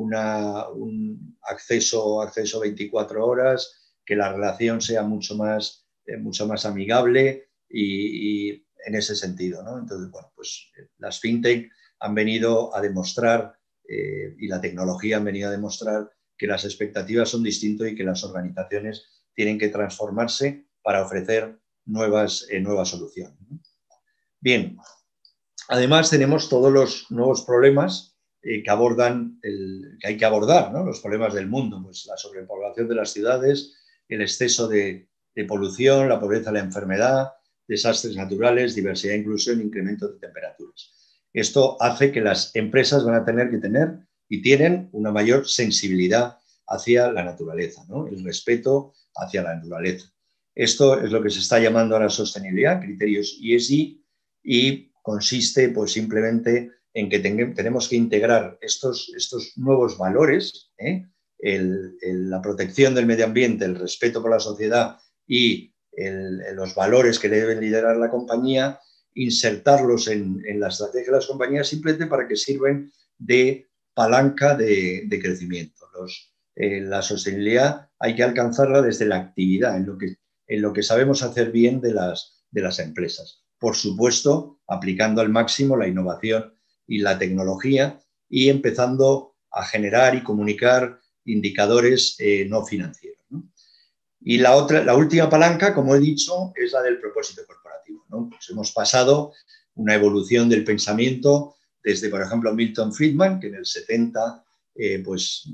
un acceso 24 horas, que la relación sea mucho más amigable y en ese sentido, ¿no? Entonces, bueno, pues las fintech han venido a demostrar y la tecnología han venido a demostrar que las expectativas son distintas y que las organizaciones tienen que transformarse para ofrecer nuevas soluciones. Bien, además tenemos todos los nuevos problemas que hay que abordar, ¿no?, los problemas del mundo, pues la sobrepoblación de las ciudades, el exceso de polución, la pobreza, la enfermedad, desastres naturales, diversidad e inclusión, incremento de temperaturas. Esto hace que las empresas van a tener que tener y tienen una mayor sensibilidad hacia la naturaleza, ¿no?, el respeto hacia la naturaleza. Esto es lo que se está llamando ahora sostenibilidad, criterios ESG, y consiste pues simplemente en que tenemos que integrar estos nuevos valores, la protección del medio ambiente, el respeto por la sociedad y los valores que deben liderar la compañía, insertarlos en la estrategia de las compañías, simplemente para que sirvan de palanca de crecimiento. La sostenibilidad hay que alcanzarla desde la actividad, en lo que sabemos hacer bien de las empresas. Por supuesto, aplicando al máximo la innovación y la tecnología, y empezando a generar y comunicar indicadores no financieros, ¿no? Y la última palanca, como he dicho, es la del propósito corporativo, ¿no? Pues hemos pasado una evolución del pensamiento desde, por ejemplo, Milton Friedman, que en el 70 pues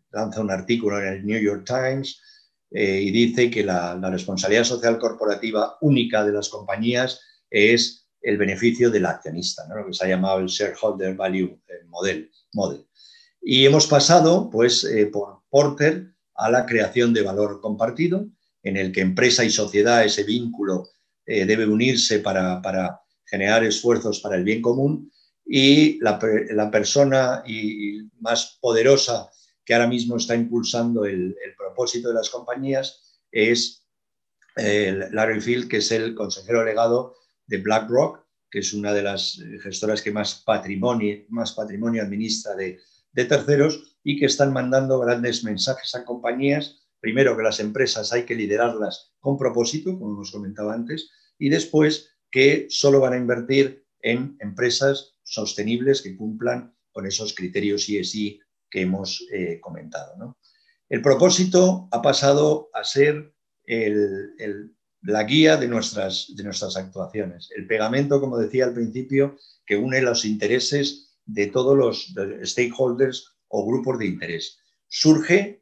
lanza un artículo en el New York Times y dice que la responsabilidad social corporativa única de las compañías es el beneficio del accionista, ¿no? Lo que se ha llamado el Shareholder Value Model. Y hemos pasado pues, por Porter a la creación de valor compartido, en el que empresa y sociedad, ese vínculo, debe unirse para generar esfuerzos para el bien común, y la persona más poderosa que ahora mismo está impulsando el propósito de las compañías es Larry Fink, que es el consejero delegado de BlackRock, que es una de las gestoras que más patrimonio administra de terceros, y que están mandando grandes mensajes a compañías. Primero, que las empresas hay que liderarlas con propósito, como hemos comentado antes, y después que solo van a invertir en empresas sostenibles que cumplan con esos criterios ESG que hemos comentado, ¿no? El propósito ha pasado a ser la guía de nuestras actuaciones. El pegamento, como decía al principio, que une los intereses de todos los stakeholders o grupos de interés. Surge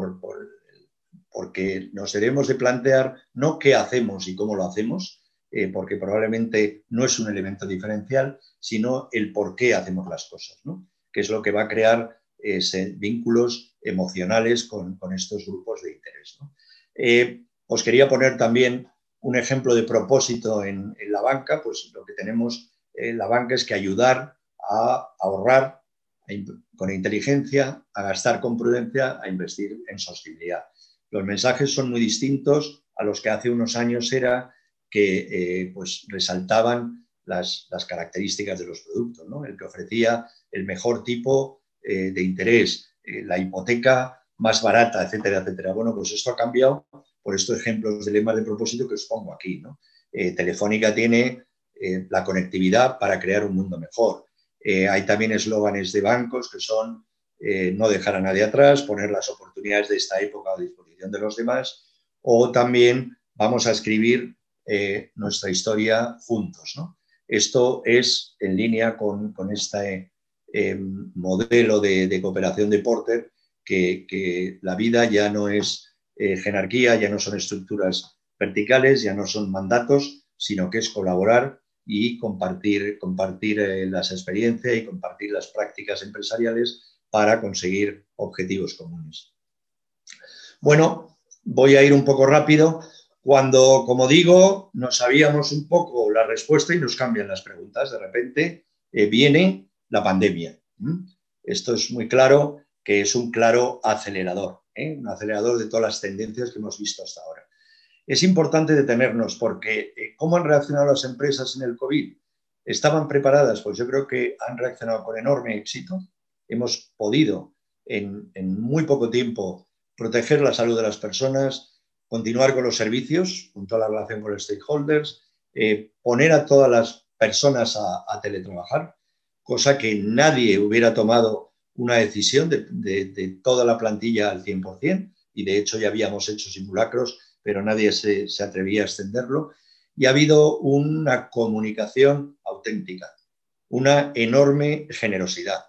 porque nos debemos de plantear no qué hacemos y cómo lo hacemos, porque probablemente no es un elemento diferencial, sino el por qué hacemos las cosas, ¿no? Que es lo que va a crear vínculos emocionales con estos grupos de interés, ¿no? Os quería poner también un ejemplo de propósito en la banca. Pues lo que tenemos en la banca es que ayudar a ahorrar con inteligencia, a gastar con prudencia, a invertir en sostenibilidad. Los mensajes son muy distintos a los que hace unos años era que pues resaltaban las características de los productos, ¿no? El que ofrecía el mejor tipo de interés, la hipoteca más barata, etcétera, etcétera. Bueno, pues esto ha cambiado por estos ejemplos de lemas de propósito que os pongo aquí, ¿no? Telefónica tiene la conectividad para crear un mundo mejor. Hay también eslóganes de bancos que son no dejar a nadie atrás, poner las oportunidades de esta época a disposición de los demás, o también vamos a escribir nuestra historia juntos, ¿no? Esto es en línea con este modelo de cooperación de Porter, que la vida ya no es jerarquía, ya no son estructuras verticales, ya no son mandatos, sino que es colaborar y compartir las experiencias y compartir las prácticas empresariales para conseguir objetivos comunes. Bueno, voy a ir un poco rápido. Cuando, como digo, nos sabíamos un poco la respuesta y nos cambian las preguntas, de repente viene la pandemia. Esto es muy claro que es un claro acelerador, un acelerador de todas las tendencias que hemos visto hasta ahora. Es importante detenernos porque ¿cómo han reaccionado las empresas en el COVID? ¿Estaban preparadas? Pues yo creo que han reaccionado con enorme éxito. Hemos podido en muy poco tiempo proteger la salud de las personas, continuar con los servicios, con toda la relación con los stakeholders, poner a todas las personas a teletrabajar, cosa que nadie hubiera tomado una decisión de toda la plantilla al 100%, y de hecho ya habíamos hecho simulacros, pero nadie se atrevía a extenderlo. Y ha habido una comunicación auténtica, una enorme generosidad.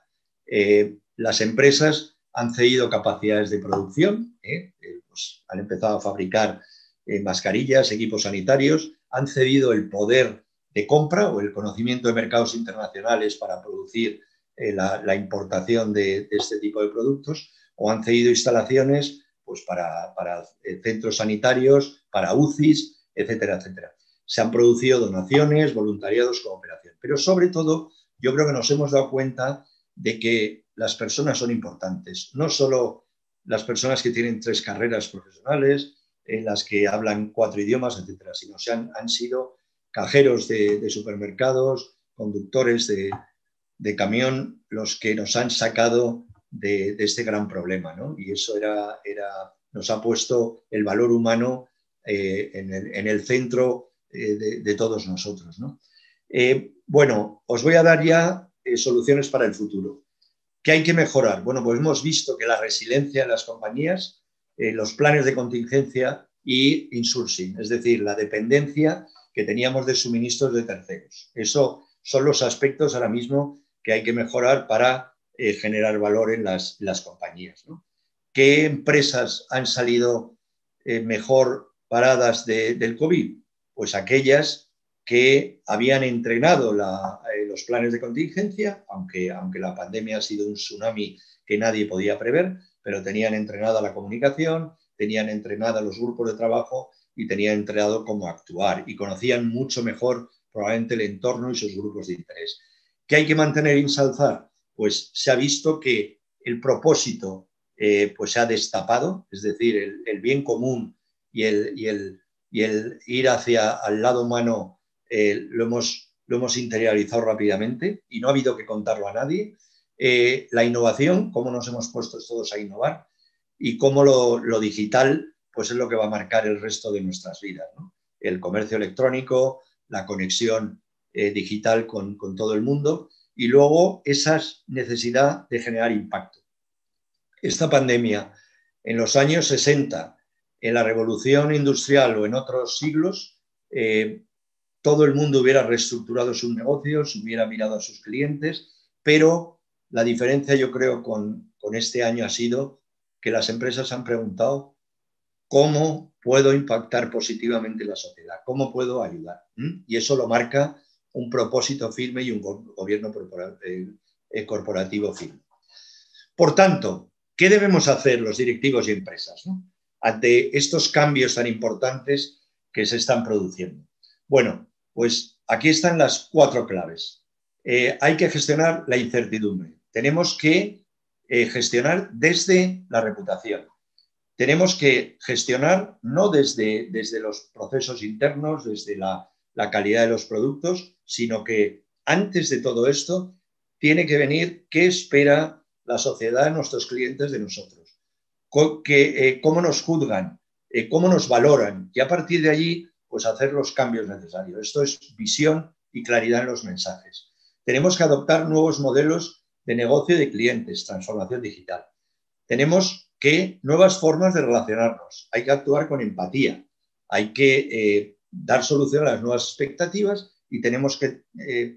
Las empresas han cedido capacidades de producción, pues han empezado a fabricar mascarillas, equipos sanitarios, han cedido el poder de compra o el conocimiento de mercados internacionales para producir la importación de este tipo de productos, o han cedido instalaciones pues para centros sanitarios, para UCIs, etcétera, etcétera. Se han producido donaciones, voluntariados, cooperación. Pero sobre todo, yo creo que nos hemos dado cuenta de que las personas son importantes. No solo las personas que tienen 3 carreras profesionales, en las que hablan 4 idiomas, etcétera, sino han sido cajeros de supermercados, conductores de camión, los que nos han sacado de este gran problema, ¿no? Y eso nos ha puesto el valor humano en el centro de todos nosotros, ¿no? Bueno, os voy a dar ya soluciones para el futuro. ¿Qué hay que mejorar? Bueno, pues hemos visto que la resiliencia de las compañías, los planes de contingencia y insourcing, es decir, la dependencia que teníamos de suministros de terceros. Eso son los aspectos ahora mismo que hay que mejorar para generar valor en las compañías, ¿no? ¿Qué empresas han salido mejor paradas del COVID? Pues aquellas que habían entrenado los planes de contingencia, aunque la pandemia ha sido un tsunami que nadie podía prever, pero tenían entrenada la comunicación, tenían entrenada los grupos de trabajo y tenían entrenado cómo actuar y conocían mucho mejor probablemente el entorno y sus grupos de interés. ¿Qué hay que mantener y ensalzar? Pues se ha visto que el propósito pues se ha destapado, es decir, el bien común y el ir hacia el lado humano lo hemos interiorizado rápidamente y no ha habido que contarlo a nadie. La innovación, cómo nos hemos puesto todos a innovar y cómo lo digital pues es lo que va a marcar el resto de nuestras vidas, ¿no? El comercio electrónico, la conexión digital con todo el mundo y luego esa necesidad de generar impacto. Esta pandemia, en los años 60, en la revolución industrial o en otros siglos, todo el mundo hubiera reestructurado sus negocios, hubiera mirado a sus clientes, pero la diferencia yo creo con este año ha sido que las empresas han preguntado cómo puedo impactar positivamente en la sociedad, cómo puedo ayudar. Y eso lo marca un propósito firme y un gobierno corporativo firme. Por tanto, ¿qué debemos hacer los directivos y empresas, ¿no?, ante estos cambios tan importantes que se están produciendo? Bueno, pues aquí están las 4 claves. Hay que gestionar la incertidumbre. Tenemos que gestionar desde la reputación. Tenemos que gestionar no desde los procesos internos, desde la calidad de los productos, sino que antes de todo esto tiene que venir qué espera la sociedad, nuestros clientes de nosotros, cómo nos juzgan, cómo nos valoran y a partir de allí pues hacer los cambios necesarios. Esto es visión y claridad en los mensajes. Tenemos que adoptar nuevos modelos de negocio y de clientes, transformación digital. Tenemos que nuevas formas de relacionarnos. Hay que actuar con empatía. Hay que dar solución a las nuevas expectativas y tenemos que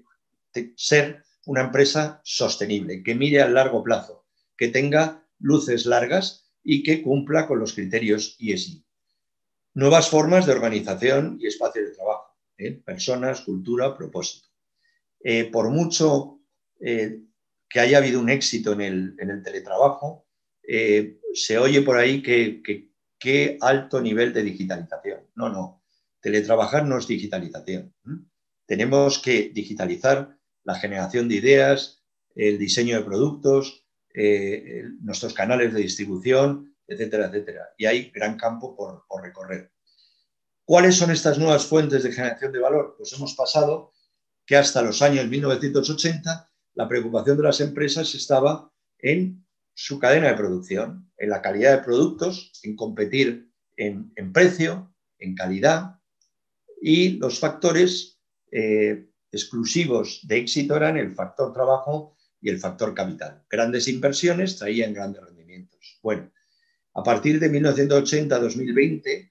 ser una empresa sostenible, que mire a largo plazo, que tenga luces largas y que cumpla con los criterios ESG. Nuevas formas de organización y espacios de trabajo, personas, cultura, propósito. Por mucho que haya habido un éxito en el teletrabajo, se oye por ahí que alto nivel de digitalización. No. Teletrabajar no es digitalización. Tenemos que digitalizar la generación de ideas, el diseño de productos, nuestros canales de distribución, etcétera, etcétera. Y hay gran campo por recorrer. ¿Cuáles son estas nuevas fuentes de generación de valor? Pues hemos pasado que hasta los años 1980 la preocupación de las empresas estaba en su cadena de producción, en la calidad de productos, en competir en precio, en calidad, y los factores exclusivos de éxito eran el factor trabajo y el factor capital. Grandes inversiones traían grandes rendimientos. Bueno, a partir de 1980 a 2020,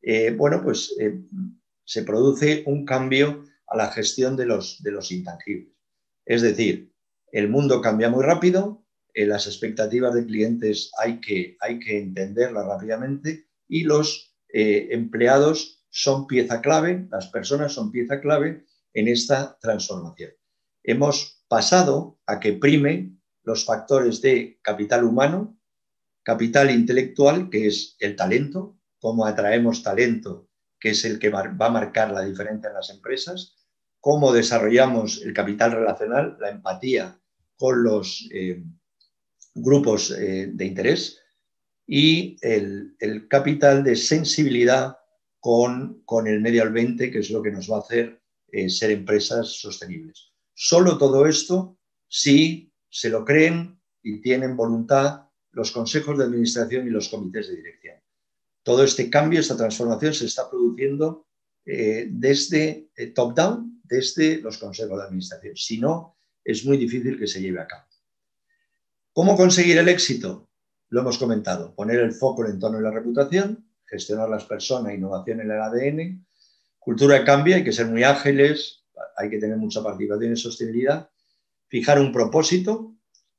se produce un cambio a la gestión de los intangibles. Es decir, el mundo cambia muy rápido, las expectativas de clientes hay que entenderlas rápidamente y los empleados son pieza clave, las personas son pieza clave en esta transformación. Hemos pasado a que primen los factores de capital humano, capital intelectual, que es el talento, cómo atraemos talento, que es el que va a marcar la diferencia en las empresas, cómo desarrollamos el capital relacional, la empatía con los grupos de interés y el capital de sensibilidad con el medio ambiente, que es lo que nos va a hacer ser empresas sostenibles. Solo todo esto si se lo creen y tienen voluntad los consejos de administración y los comités de dirección. Todo este cambio, esta transformación se está produciendo desde top-down, desde los consejos de administración. Si no, es muy difícil que se lleve a cabo. ¿Cómo conseguir el éxito? Lo hemos comentado. Poner el foco en el entorno de la reputación, gestionar las personas, innovación en el ADN, cultura de cambio, hay que ser muy ágiles, hay que tener mucha participación y sostenibilidad, fijar un propósito,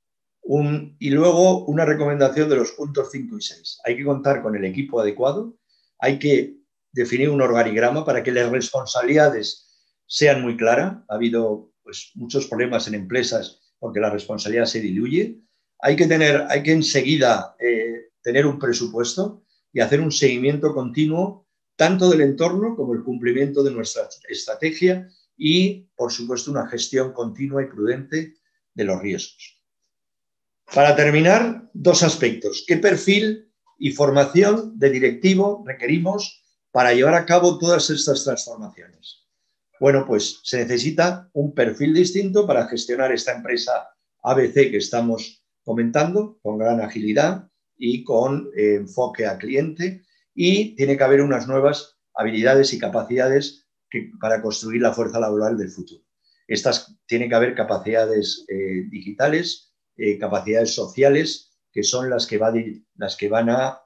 Y luego una recomendación de los puntos 5 y 6. Hay que contar con el equipo adecuado, hay que definir un organigrama para que las responsabilidades sean muy claras. Ha habido pues, muchos problemas en empresas porque la responsabilidad se diluye. Hay que enseguida tener un presupuesto y hacer un seguimiento continuo tanto del entorno como el cumplimiento de nuestra estrategia y, por supuesto, una gestión continua y prudente de los riesgos. Para terminar, dos aspectos. ¿Qué perfil y formación de directivo requerimos para llevar a cabo todas estas transformaciones? Bueno, pues se necesita un perfil distinto para gestionar esta empresa ABC que estamos comentando, con gran agilidad y con enfoque a cliente, y tiene que haber unas nuevas habilidades y capacidades para construir la fuerza laboral del futuro. Tiene que haber capacidades digitales, capacidades sociales, que son las que van a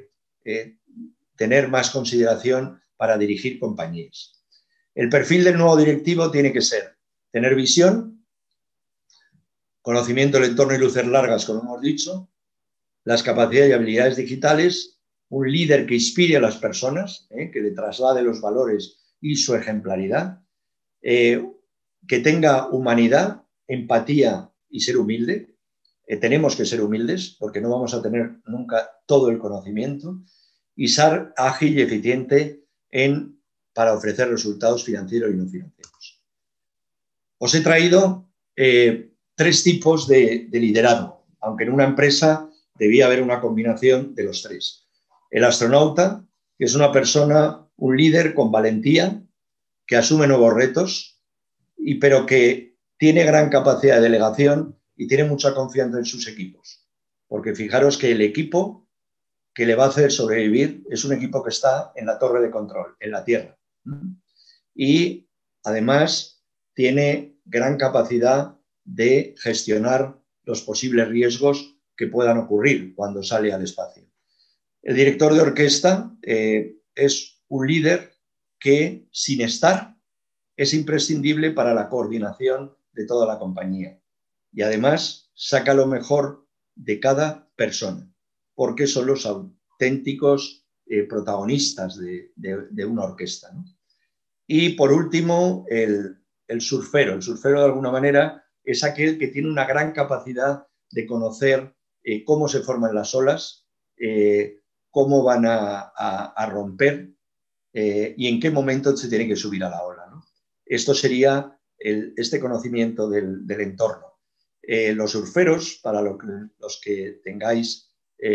tener más consideración para dirigir compañías. El perfil del nuevo directivo tiene que ser tener visión, conocimiento del entorno y luces largas, como hemos dicho, las capacidades y habilidades digitales, un líder que inspire a las personas, que le traslade los valores y su ejemplaridad, que tenga humanidad, empatía y ser humilde. Tenemos que ser humildes porque no vamos a tener nunca todo el conocimiento, y ser ágil y eficiente para ofrecer resultados financieros y no financieros. Os he traído tres tipos de liderazgo, aunque en una empresa debía haber una combinación de los tres. El astronauta, que es una persona, un líder con valentía, que asume nuevos retos, pero que tiene gran capacidad de delegación y tiene mucha confianza en sus equipos. Porque fijaros que el equipo que le va a hacer sobrevivir es un equipo que está en la torre de control, en la Tierra. Y además tiene gran capacidad de gestionar los posibles riesgos que puedan ocurrir cuando sale al espacio. El director de orquesta es un líder que, sin estar, es imprescindible para la coordinación de toda la compañía. Y además saca lo mejor de cada persona, porque son los auténticos protagonistas de una orquesta, ¿no? Y por último, el surfero. El surfero, de alguna manera, es aquel que tiene una gran capacidad de conocer cómo se forman las olas, cómo van a romper y en qué momento se tiene que subir a la ola, ¿no? Esto sería este conocimiento del entorno. Los surferos, para los que tengáis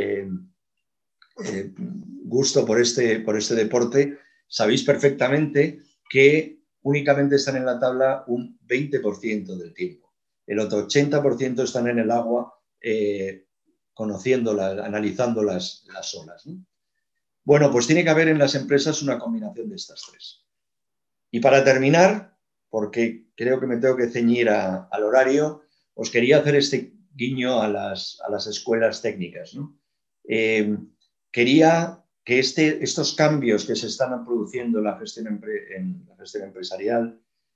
gusto por este deporte, sabéis perfectamente que únicamente están en la tabla un 20% del tiempo. El otro 80% están en el agua conociéndolas, analizando las olas, ¿no? Bueno, pues tiene que haber en las empresas una combinación de estas tres. Y para terminar, porque creo que me tengo que ceñir al horario, os quería hacer este guiño a las escuelas técnicas, ¿no? Quería que estos cambios que se están produciendo en la gestión empresarial,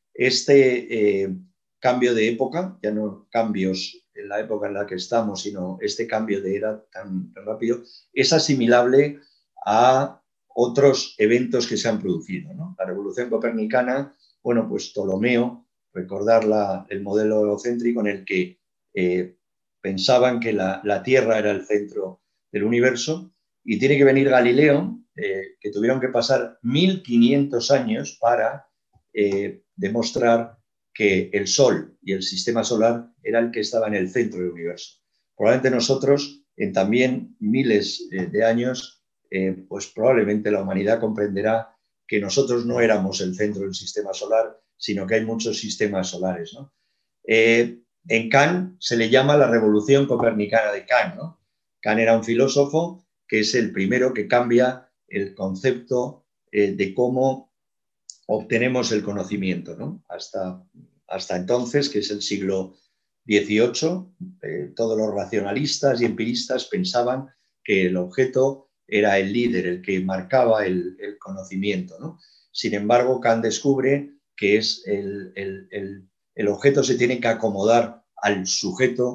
cambio de época, ya no cambios en la época en la que estamos, sino este cambio de era tan rápido, es asimilable a otros eventos que se han producido, ¿no? La revolución copernicana, bueno, pues Ptolomeo, recordar el modelo eurocéntrico en el que pensaban que la Tierra era el centro del universo, y tiene que venir Galileo, que tuvieron que pasar 1500 años para demostrar que el Sol y el sistema solar era el que estaba en el centro del universo. Probablemente nosotros, en también miles de años, pues probablemente la humanidad comprenderá que nosotros no éramos el centro del sistema solar, sino que hay muchos sistemas solares, ¿no? En Kant se le llama la revolución copernicana de Kant, ¿no? Kant era un filósofo que es el primero que cambia el concepto de cómo obtenemos el conocimiento, ¿no? Hasta entonces, que es el siglo XVIII, todos los racionalistas y empiristas pensaban que el objeto era el líder, el que marcaba el conocimiento, ¿no? Sin embargo, Kant descubre que el objeto se tiene que acomodar al sujeto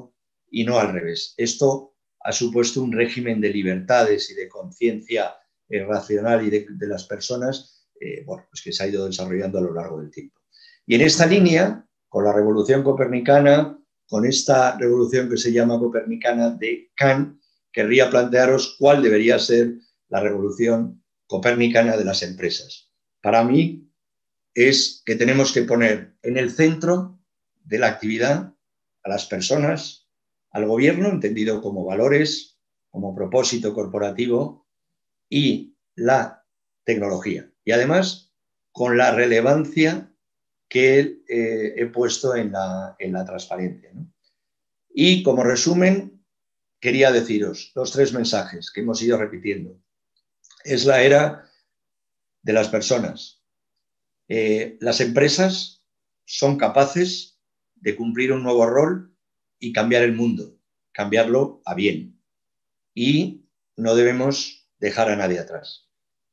y no al revés. Esto ha supuesto un régimen de libertades y de conciencia racional y de las personas bueno, pues que se ha ido desarrollando a lo largo del tiempo. Y en esta línea, con la revolución copernicana, con esta revolución que se llama copernicana de Kant, querría plantearos cuál debería ser la revolución copernicana de las empresas. Para mí es que tenemos que poner en el centro de la actividad a las personas, al gobierno, entendido como valores, como propósito corporativo, y la tecnología. Y además, con la relevancia que he puesto en la transparencia, ¿no? Y como resumen, quería deciros 3 mensajes que hemos ido repitiendo. Es la era de las personas. Las empresas son capaces de cumplir un nuevo rol y cambiar el mundo, cambiarlo a bien. Y no debemos dejar a nadie atrás.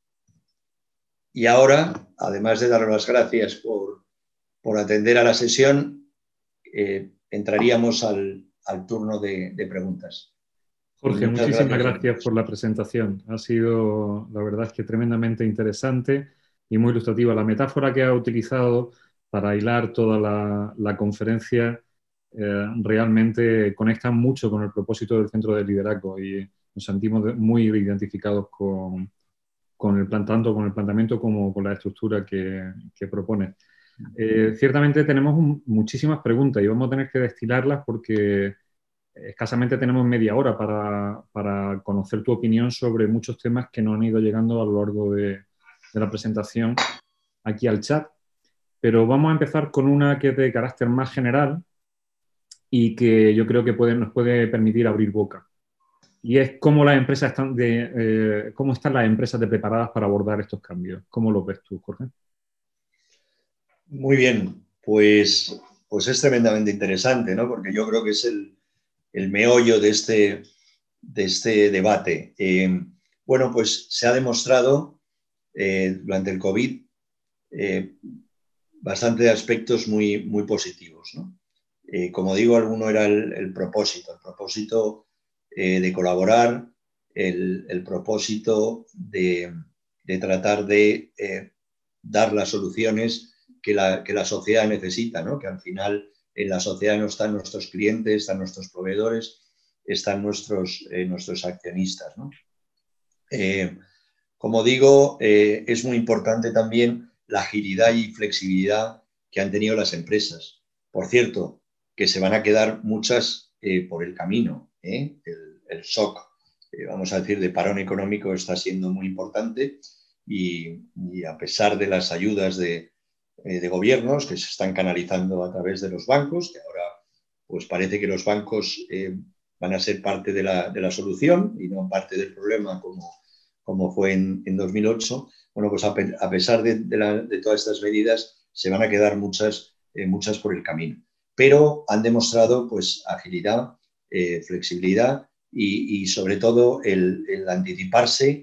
Y ahora, además de dar las gracias por atender a la sesión, entraríamos al turno de preguntas. Jorge, muchísimas gracias por la presentación. Ha sido, la verdad es que tremendamente interesante y muy ilustrativa. La metáfora que ha utilizado para hilar toda la conferencia realmente conecta mucho con el propósito del Centro de Liderazgo y nos sentimos muy identificados tanto con el planteamiento como con la estructura que propone. Ciertamente tenemos muchísimas preguntas y vamos a tener que destilarlas porque escasamente tenemos media hora para conocer tu opinión sobre muchos temas que nos han ido llegando a lo largo de la presentación aquí al chat. Pero vamos a empezar con una que es de carácter más general y que yo creo que nos puede permitir abrir boca. Y es cómo cómo están las empresas preparadas para abordar estos cambios. ¿Cómo lo ves tú, Jorge? Muy bien, pues es tremendamente interesante, ¿no? Porque yo creo que es el meollo de este debate. Bueno, pues se ha demostrado durante el COVID bastante aspectos muy, muy positivos, ¿no? Como digo, alguno era el propósito de colaborar, el propósito de tratar de dar las soluciones que la sociedad necesita, ¿no? Que al final en la sociedad no están nuestros clientes, están nuestros proveedores, están nuestros accionistas, ¿no? Como digo, es muy importante también la agilidad y flexibilidad que han tenido las empresas. Por cierto, que se van a quedar muchas por el camino. El shock, vamos a decir, de parón económico está siendo muy importante y a pesar de las ayudas de gobiernos que se están canalizando a través de los bancos, que ahora pues parece que los bancos van a ser parte de la solución y no parte del problema como fue en 2008. Bueno, pues a pesar de todas estas medidas, se van a quedar muchas por el camino. Pero han demostrado pues agilidad, flexibilidad y sobre todo el anticiparse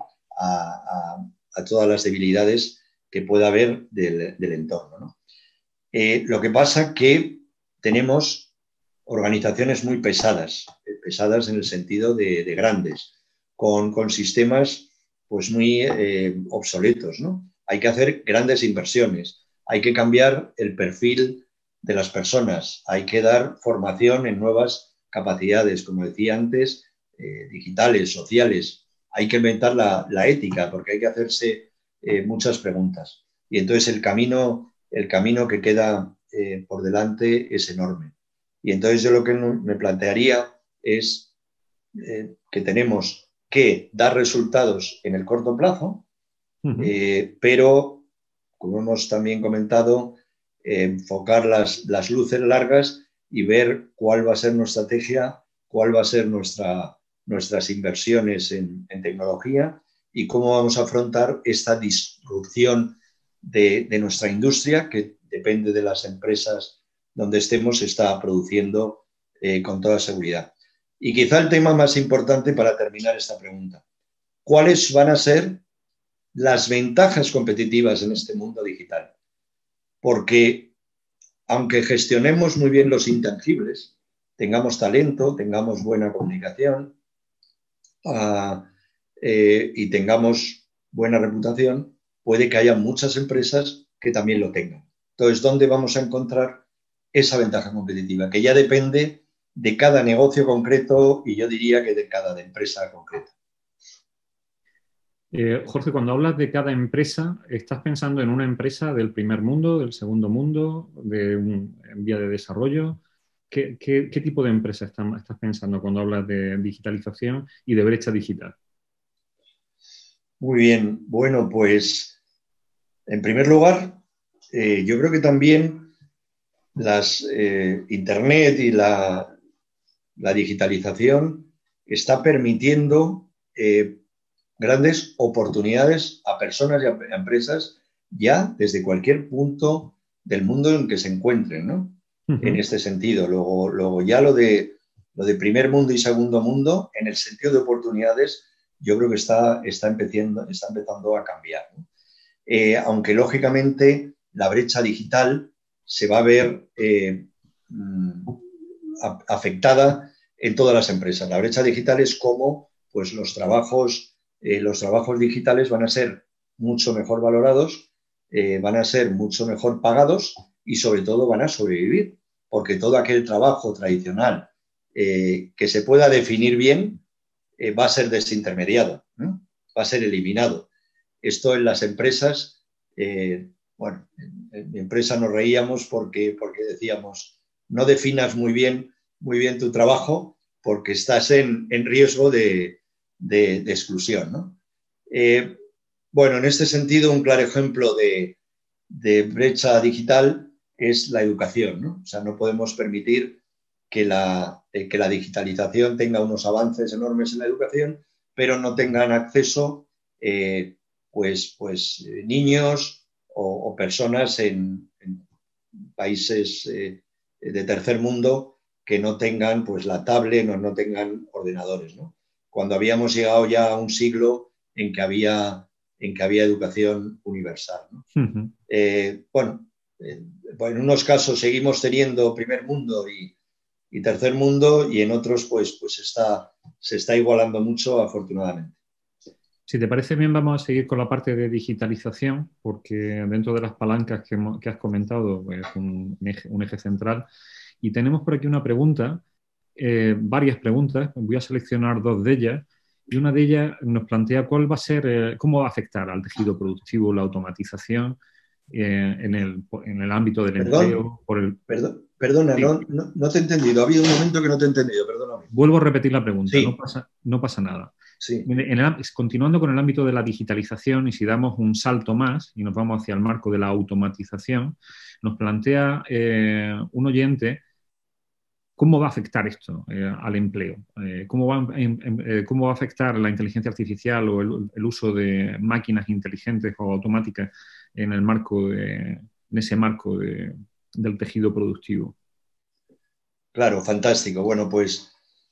a todas las debilidades que pueda haber del entorno, ¿no? Lo que pasa que tenemos organizaciones muy pesadas en el sentido de grandes, con sistemas pues muy obsoletos, ¿no? Hay que hacer grandes inversiones, hay que cambiar el perfil de las personas, hay que dar formación en nuevas capacidades, como decía antes, digitales, sociales, hay que inventar la ética, porque hay que hacerse muchas preguntas. Y entonces el camino que queda por delante es enorme. Y entonces yo lo que me plantearía es que tenemos que dar resultados en el corto plazo, pero, como hemos también comentado, enfocar las luces largas y ver cuál va a ser nuestra estrategia, cuál va a ser nuestras inversiones en tecnología y cómo vamos a afrontar esta disrupción de nuestra industria, que depende de las empresas donde estemos, se está produciendo con toda seguridad. Y quizá el tema más importante para terminar esta pregunta: ¿cuáles van a ser las ventajas competitivas en este mundo digital? Porque aunque gestionemos muy bien los intangibles, tengamos talento, tengamos buena comunicación y tengamos buena reputación, puede que haya muchas empresas que también lo tengan. Entonces, ¿dónde vamos a encontrar esa ventaja competitiva? Que ya depende de cada negocio concreto y yo diría que de cada empresa concreta. Jorge, cuando hablas de cada empresa, ¿estás pensando en una empresa del primer mundo, del segundo mundo, en vía de desarrollo? ¿Qué tipo de empresa estás pensando cuando hablas de digitalización y de brecha digital? Muy bien. Bueno, pues en primer lugar, yo creo que también Internet y la digitalización está permitiendo grandes oportunidades a personas y a empresas ya desde cualquier punto del mundo en que se encuentren, ¿no? En este sentido. Luego ya lo de primer mundo y segundo mundo, en el sentido de oportunidades, yo creo que está empezando a cambiar, ¿no? Aunque lógicamente la brecha digital se va a ver afectada en todas las empresas. La brecha digital es como pues, los trabajos digitales van a ser mucho mejor valorados, van a ser mucho mejor pagados y sobre todo van a sobrevivir, porque todo aquel trabajo tradicional que se pueda definir bien va a ser desintermediado, ¿no? Va a ser eliminado. Esto en las empresas, bueno, en mi empresa nos reíamos porque decíamos, no definas muy bien tu trabajo porque estás en riesgo de exclusión, ¿no? Bueno, en este sentido, un claro ejemplo de brecha digital es la educación, ¿no? O sea, no podemos permitir que la digitalización tenga unos avances enormes en la educación, pero no tengan acceso niños o personas en países de tercer mundo que no tengan pues, la tablet o no tengan ordenadores, ¿no? Cuando habíamos llegado ya a un siglo en que había educación universal, ¿no? Bueno, en unos casos seguimos teniendo primer mundo y tercer mundo y en otros pues se está igualando mucho, afortunadamente. Si te parece bien, vamos a seguir con la parte de digitalización, porque dentro de las palancas que has comentado es un eje central. Y tenemos por aquí una pregunta, varias preguntas, voy a seleccionar dos de ellas, y una de ellas nos plantea cuál va a ser, cómo va a afectar al tejido productivo la automatización en el ámbito del empleo. Perdona, sí. no te he entendido, ha habido un momento que no te he entendido, perdóname. Vuelvo a repetir la pregunta, sí. no pasa nada. Sí. Continuando con el ámbito de la digitalización y si damos un salto más y nos vamos hacia el marco de la automatización, nos plantea un oyente cómo va a afectar esto al empleo, cómo va a afectar la inteligencia artificial o el uso de máquinas inteligentes o automáticas en ese marco del tejido productivo. Claro, fantástico. Bueno, pues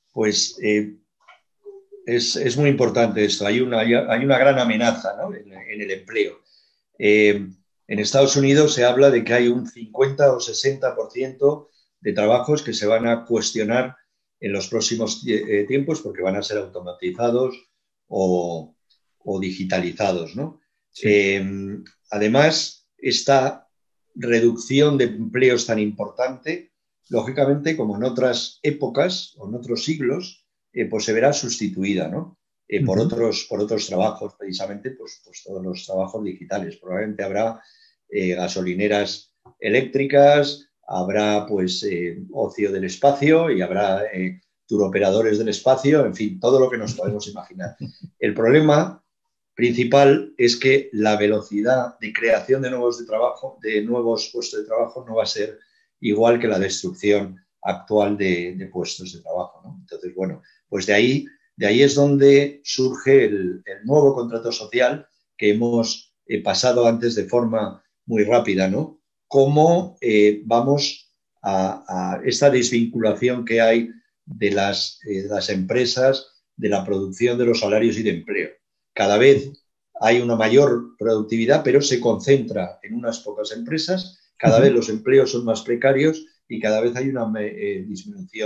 es muy importante esto. Hay una gran amenaza, ¿no? en el empleo. En Estados Unidos se habla de que hay un 50 o 60% de trabajos que se van a cuestionar en los próximos tiempos porque van a ser automatizados o digitalizados, ¿no? Sí. Además, esta reducción de empleos tan importante, lógicamente, como en otras épocas o en otros siglos, pues se verá sustituida, ¿no? Por otros trabajos, precisamente, pues todos los trabajos digitales. Probablemente habrá gasolineras eléctricas, habrá pues ocio del espacio y habrá turoperadores del espacio, en fin, todo lo que nos podemos imaginar. El problema principal es que la velocidad de creación de nuevos puestos de trabajo no va a ser igual que la destrucción actual de puestos de trabajo, ¿no? Entonces, bueno, pues de ahí es donde surge el nuevo contrato social que hemos pasado antes de forma muy rápida, ¿no? Cómo vamos a esta desvinculación que hay de las empresas, de la producción de los salarios y de empleo. Cada vez hay una mayor productividad, pero se concentra en unas pocas empresas, cada vez los empleos son más precarios y cada vez hay una disminución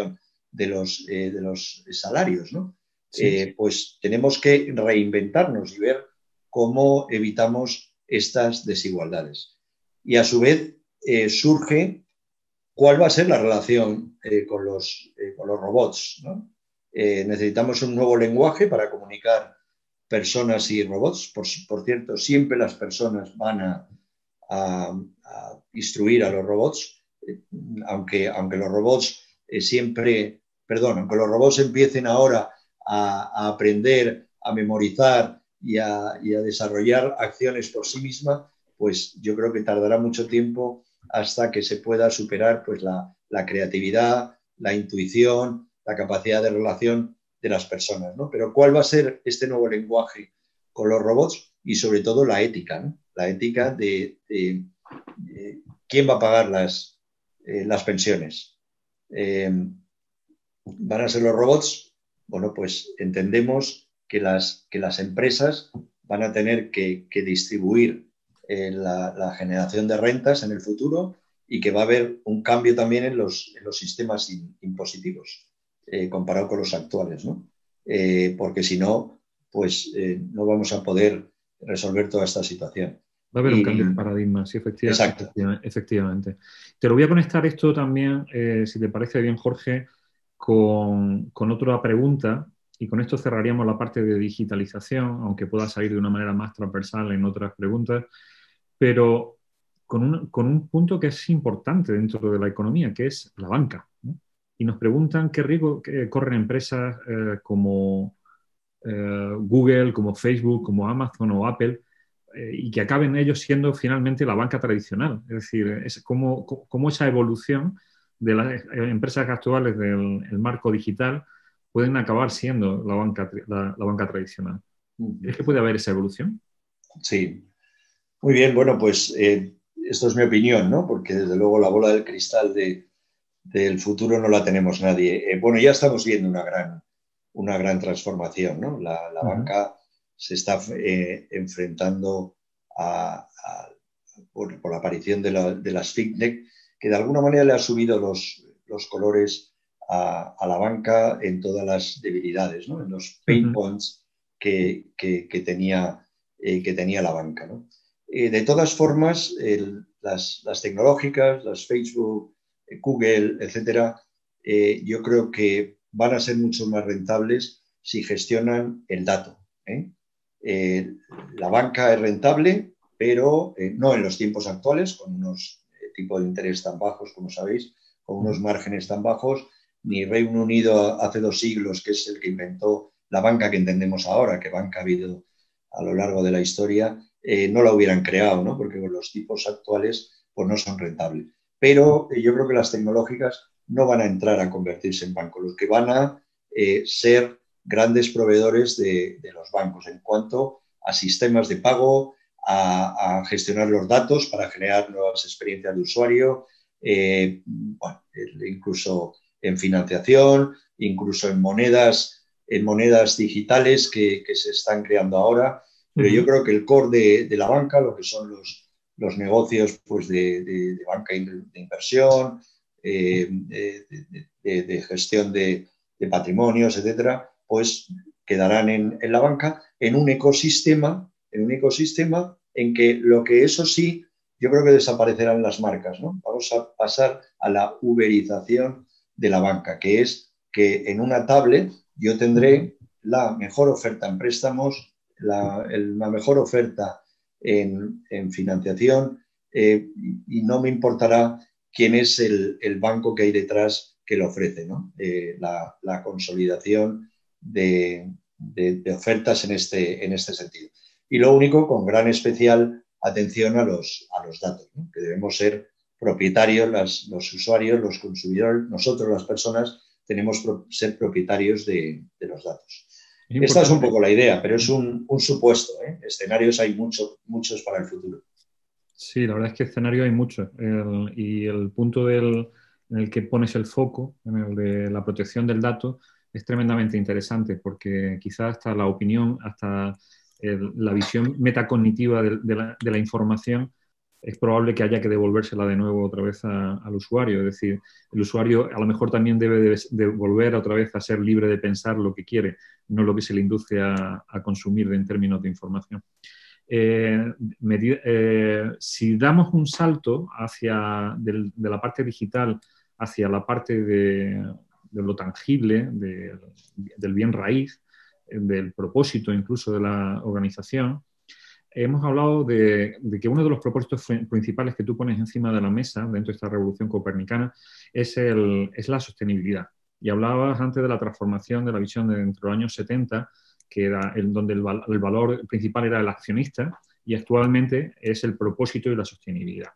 de los salarios, ¿no? Sí. Pues tenemos que reinventarnos y ver cómo evitamos estas desigualdades. Y a su vez surge cuál va a ser la relación con los robots, ¿no? Necesitamos un nuevo lenguaje para comunicar personas y robots. Por cierto, siempre las personas van a instruir a los robots, aunque los robots aunque los robots empiecen ahora a aprender, a memorizar y a desarrollar acciones por sí mismas, pues yo creo que tardará mucho tiempo hasta que se pueda superar pues la creatividad, la intuición, la capacidad de relación de las personas, ¿no? Pero ¿cuál va a ser este nuevo lenguaje con los robots? Y sobre todo la ética, ¿no? La ética de quién va a pagar las pensiones. ¿Van a ser los robots? Bueno, pues entendemos que las empresas van a tener que distribuir la generación de rentas en el futuro y que va a haber un cambio también en los sistemas impositivos comparado con los actuales, ¿no? Porque si no, pues no vamos a poder resolver toda esta situación. Va a haber un cambio de paradigma, sí, Exacto. efectivamente. Te lo voy a conectar esto también, si te parece bien, Jorge, con otra pregunta, y con esto cerraríamos la parte de digitalización, aunque pueda salir de una manera más transversal en otras preguntas, pero con un punto que es importante dentro de la economía, que es la banca, ¿no? Y nos preguntan qué riesgo corren empresas como Google, como Facebook, como Amazon o Apple, y que acaben ellos siendo finalmente la banca tradicional. Es decir, es como esa evolución de las empresas actuales del marco digital pueden acabar siendo la banca tradicional. ¿Crees que puede haber esa evolución? Sí. Muy bien, bueno, pues esto es mi opinión, ¿no? Porque desde luego la bola del cristal del futuro no la tenemos nadie. Bueno, ya estamos viendo una gran transformación, ¿no? La banca se está enfrentando por la aparición de las fintech, que de alguna manera le ha subido los colores a la banca en todas las debilidades, ¿no? En los pain points que tenía la banca, ¿no? De todas formas, las tecnológicas, las Facebook, Google, etcétera, yo creo que van a ser mucho más rentables si gestionan el dato. La banca es rentable, pero no en los tiempos actuales, con unos tipos de interés tan bajos, como sabéis, con unos márgenes tan bajos. Ni Reino Unido hace 2 siglos, que es el que inventó la banca que entendemos ahora, que banca ha habido a lo largo de la historia, no la hubieran creado, ¿no? Porque con los tipos actuales pues no son rentables. Pero yo creo que las tecnológicas no van a entrar a convertirse en bancos. Los que van a ser grandes proveedores de los bancos en cuanto a sistemas de pago, a gestionar los datos para generar nuevas experiencias de usuario, bueno, incluso en financiación, incluso en monedas digitales que se están creando ahora. Pero yo creo que el core de la banca, lo que son los negocios pues de banca de inversión, de gestión de patrimonios, etcétera, pues quedarán en la banca en un ecosistema en que lo que eso sí, yo creo que desaparecerán las marcas, ¿no? Vamos a pasar a la uberización de la banca, que es que en una tablet yo tendré la mejor oferta en préstamos, la mejor oferta en financiación, y no me importará quién es el banco que hay detrás que lo ofrece, ¿no? La consolidación de ofertas en este sentido. Y lo único, con gran especial atención a los datos, ¿no? Que debemos ser propietarios, los usuarios, los consumidores, nosotros las personas, tenemos que ser propietarios de los datos. Esta es un poco la idea, pero es un supuesto, ¿eh? Escenarios hay muchos para el futuro. Sí, la verdad es que escenario hay muchos. Y el punto en el que pones el foco, en el de la protección del dato, es tremendamente interesante porque quizás hasta la opinión, hasta la visión metacognitiva de la información es probable que haya que devolvérsela de nuevo otra vez al usuario. Es decir, el usuario a lo mejor también debe de volver otra vez a ser libre de pensar lo que quiere, no lo que se le induce a consumir en términos de información. Si damos un salto de la parte digital hacia la parte de lo tangible, del bien raíz, del propósito incluso de la organización, hemos hablado de que uno de los propósitos principales que tú pones encima de la mesa dentro de esta revolución copernicana es la sostenibilidad. Y hablabas antes de la transformación de la visión de dentro de los años 70, que era donde el valor principal era el accionista, y actualmente es el propósito y la sostenibilidad.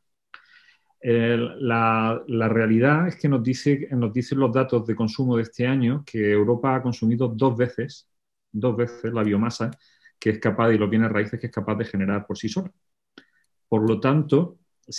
La realidad es que nos dicen los datos de consumo de este año que Europa ha consumido dos veces la biomasa que es capaz, y los bienes raíces que es capaz de generar por sí sola. Por lo tanto,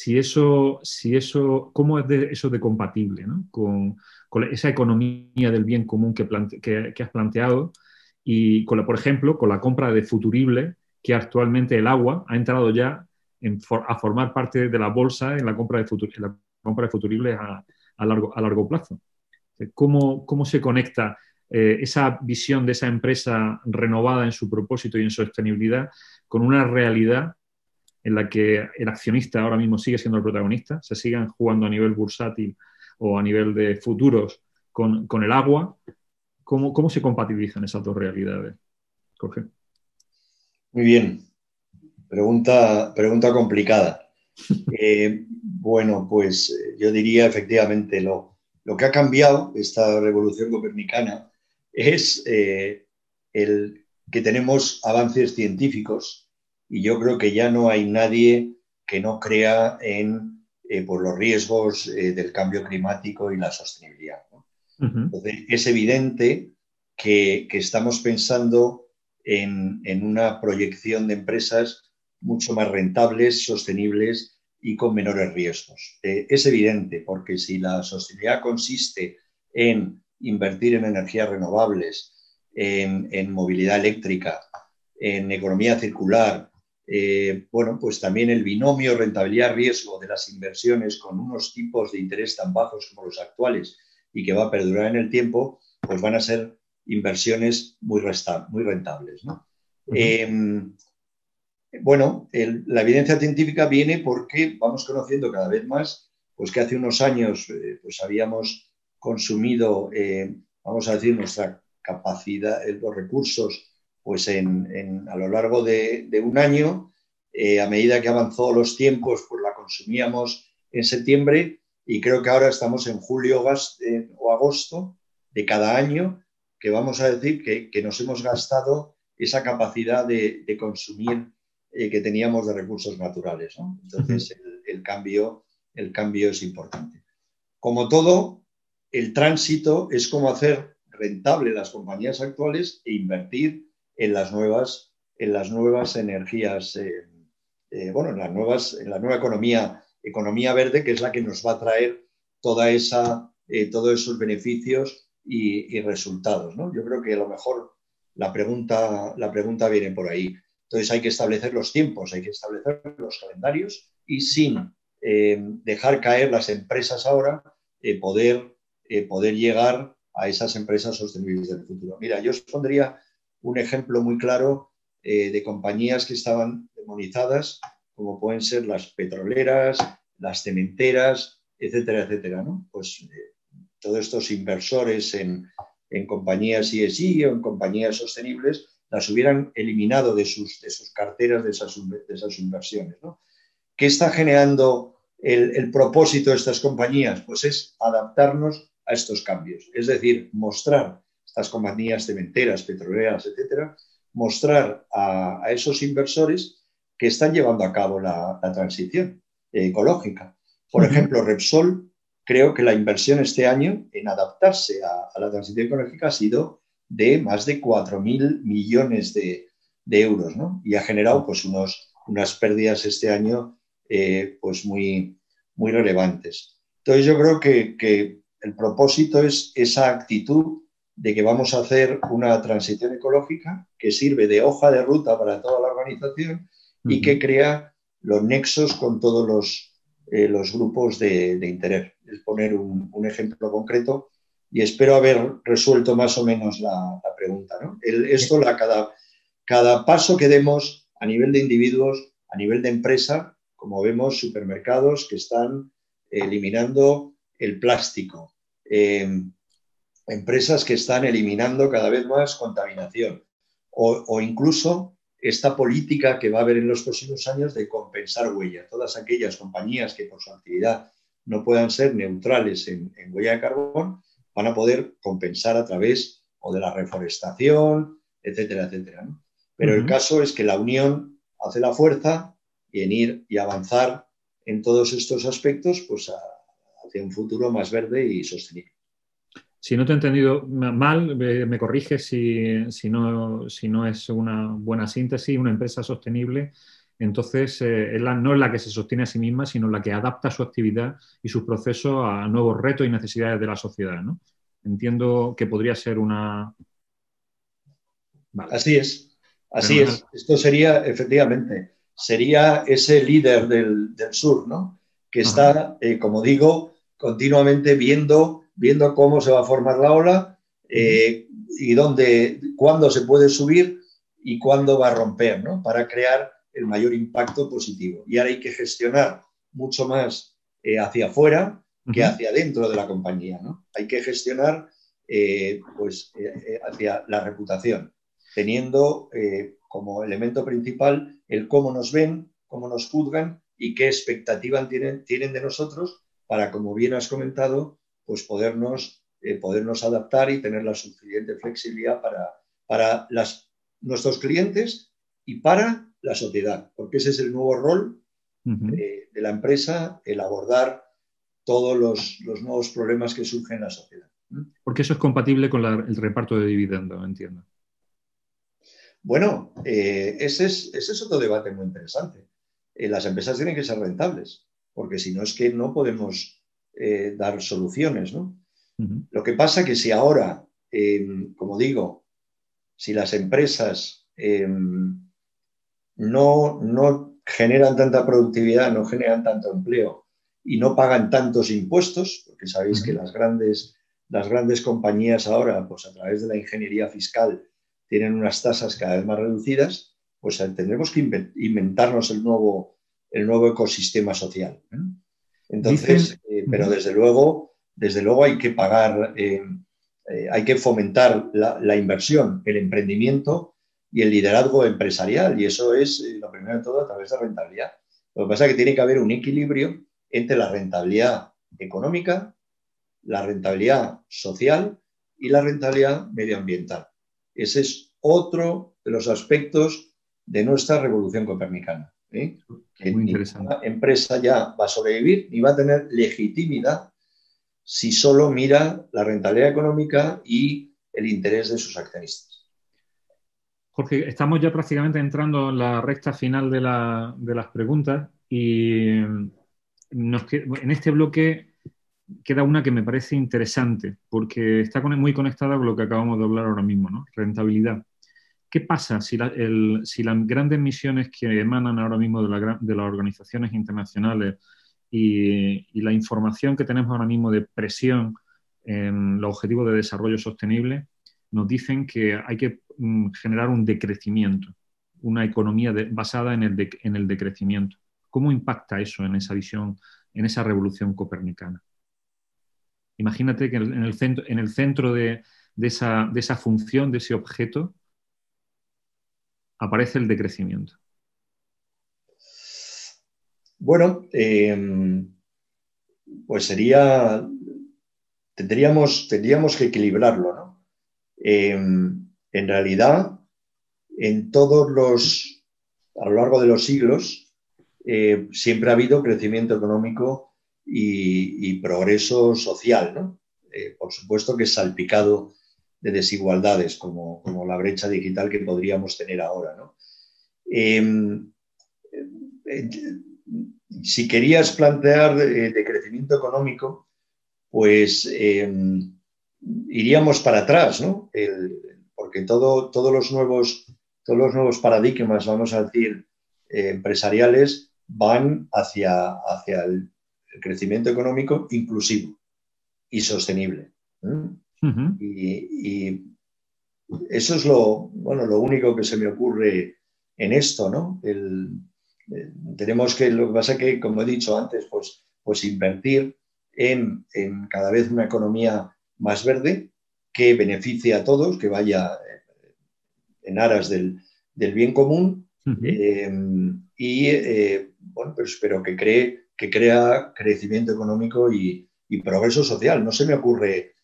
¿cómo es eso de compatible, ¿no? con esa economía del bien común que has planteado y, por ejemplo, con la compra de futurible, que actualmente el agua ha entrado ya a formar parte de la bolsa en la compra de futuribles a largo plazo? ¿Cómo se conecta esa visión de esa empresa renovada en su propósito y en su sostenibilidad con una realidad en la que el accionista ahora mismo sigue siendo el protagonista, se sigan jugando a nivel bursátil o a nivel de futuros con el agua? ¿Cómo se compatibilizan esas dos realidades, Jorge? Muy bien. Pregunta complicada. Bueno, pues yo diría efectivamente lo que ha cambiado esta revolución copernicana es el que tenemos avances científicos, y yo creo que ya no hay nadie que no crea en por los riesgos del cambio climático y la sostenibilidad, ¿no? Entonces, es evidente que estamos pensando en una proyección de empresas mucho más rentables, sostenibles y con menores riesgos. Es evidente, porque si la sostenibilidad consiste en invertir en energías renovables, en movilidad eléctrica, en economía circular, bueno, pues también el binomio rentabilidad-riesgo de las inversiones con unos tipos de interés tan bajos como los actuales y que va a perdurar en el tiempo, pues van a ser inversiones muy rentables, ¿no? Bueno, la evidencia científica viene porque vamos conociendo cada vez más, pues que hace unos años pues habíamos consumido, vamos a decir, nuestra capacidad, los recursos, pues a lo largo de un año, a medida que avanzó los tiempos, pues la consumíamos en septiembre, y creo que ahora estamos en julio o agosto de cada año, que vamos a decir que nos hemos gastado esa capacidad de consumir que teníamos de recursos naturales, ¿no? Entonces, el cambio es importante. Como todo, el tránsito es como hacer rentable las compañías actuales e invertir en las nuevas energías, bueno, en la nueva economía verde, que es la que nos va a traer todos esos beneficios y resultados, ¿no? Yo creo que a lo mejor la pregunta viene por ahí. Entonces hay que establecer los tiempos, hay que establecer los calendarios, y sin dejar caer las empresas ahora, poder llegar a esas empresas sostenibles del futuro. Mira, yo os pondría un ejemplo muy claro de compañías que estaban demonizadas, como pueden ser las petroleras, las cementeras, etcétera, etcétera, ¿no? Pues todos estos inversores en compañías ESG o en compañías sostenibles las hubieran eliminado de sus carteras, de esas inversiones, ¿no? ¿Qué está generando el propósito de estas compañías? Pues es adaptarnos a estos cambios. Es decir, mostrar estas compañías cementeras, petroleras, etcétera, mostrar a esos inversores que están llevando a cabo la transición ecológica. Por ejemplo, Repsol, creo que la inversión este año en adaptarse a la transición ecológica ha sido de más de 4.000 millones de euros, ¿no? Y ha generado pues unas pérdidas este año pues muy relevantes. Entonces yo creo que el propósito es esa actitud de que vamos a hacer una transición ecológica que sirve de hoja de ruta para toda la organización y que crea los nexos con todos los grupos de interés. Es poner un ejemplo concreto y espero haber resuelto más o menos la pregunta, ¿no? Cada paso que demos a nivel de individuos, a nivel de empresa, como vemos, supermercados que están eliminando el plástico, empresas que están eliminando cada vez más contaminación, o incluso esta política que va a haber en los próximos años de compensar huella. Todas aquellas compañías que por su actividad no puedan ser neutrales en huella de carbón van a poder compensar a través o de la reforestación, etcétera, etcétera, ¿no? Pero el caso es que la unión hace la fuerza y en ir y avanzar en todos estos aspectos pues hacia un futuro más verde y sostenible. Si no te he entendido mal, me corriges si no es una buena síntesis, una empresa sostenible, entonces no es la que se sostiene a sí misma, sino la que adapta su actividad y sus procesos a nuevos retos y necesidades de la sociedad, ¿no? Entiendo que podría ser una... Vale. Así es. Esto sería, efectivamente, sería ese líder del sur, ¿no? Que está, como digo, continuamente viendo cómo se va a formar la ola y cuándo se puede subir y cuándo va a romper, ¿no? Para crear el mayor impacto positivo. Y ahora hay que gestionar mucho más hacia afuera que hacia adentro de la compañía, ¿no? Hay que gestionar hacia la reputación, teniendo como elemento principal el cómo nos ven, cómo nos juzgan y qué expectativas tienen de nosotros para, como bien has comentado, pues podernos adaptar y tener la suficiente flexibilidad para nuestros clientes y para la sociedad, porque ese es el nuevo rol de la empresa, el abordar todos los nuevos problemas que surgen en la sociedad. Porque eso es compatible con el reparto de dividendos, entiendo. Bueno, ese es otro debate muy interesante. Las empresas tienen que ser rentables, porque si no es que no podemos dar soluciones, ¿no? Lo que pasa es que si ahora, como digo, si las empresas no generan tanta productividad, no generan tanto empleo y no pagan tantos impuestos, porque sabéis que las grandes compañías ahora, pues a través de la ingeniería fiscal, tienen unas tasas cada vez más reducidas, pues tendremos que inventarnos el nuevo ecosistema social, ¿eh? Entonces, pero desde luego hay que pagar, hay que fomentar la inversión, el emprendimiento y el liderazgo empresarial, y eso es lo primero de todo a través de rentabilidad. Lo que pasa es que tiene que haber un equilibrio entre la rentabilidad económica, la rentabilidad social y la rentabilidad medioambiental. Ese es otro de los aspectos de nuestra revolución copernicana, ¿eh? Que ninguna empresa ya va a sobrevivir ni va a tener legitimidad si solo mira la rentabilidad económica y el interés de sus accionistas. Jorge, estamos ya prácticamente entrando en la recta final de las preguntas y en este bloque queda una que me parece interesante porque está muy conectada con lo que acabamos de hablar ahora mismo, ¿no? Rentabilidad. ¿Qué pasa si las grandes misiones que emanan ahora mismo de las organizaciones internacionales y la información que tenemos ahora mismo de presión en los objetivos de desarrollo sostenible nos dicen que hay que generar un decrecimiento, una economía basada en el decrecimiento? ¿Cómo impacta eso en esa visión, en esa revolución copernicana? Imagínate que en el centro de esa función, de ese objeto, aparece el decrecimiento. Bueno, pues tendríamos que equilibrarlo, ¿no? En realidad, a lo largo de los siglos, siempre ha habido crecimiento económico y progreso social, ¿no? Por supuesto que es salpicado de desigualdades, como la brecha digital que podríamos tener ahora, ¿no? Si querías plantear de crecimiento económico, pues iríamos para atrás, ¿no? Porque todos los nuevos paradigmas, vamos a decir, empresariales, van hacia el crecimiento económico inclusivo y sosterible. Y eso es lo único que se me ocurre en esto, ¿no? Tenemos que, lo que pasa es que, como he dicho antes, pues invertir en cada vez una economía más verde que beneficie a todos, que vaya en aras del bien común, pero que crea crecimiento económico y progreso social. No se me ocurre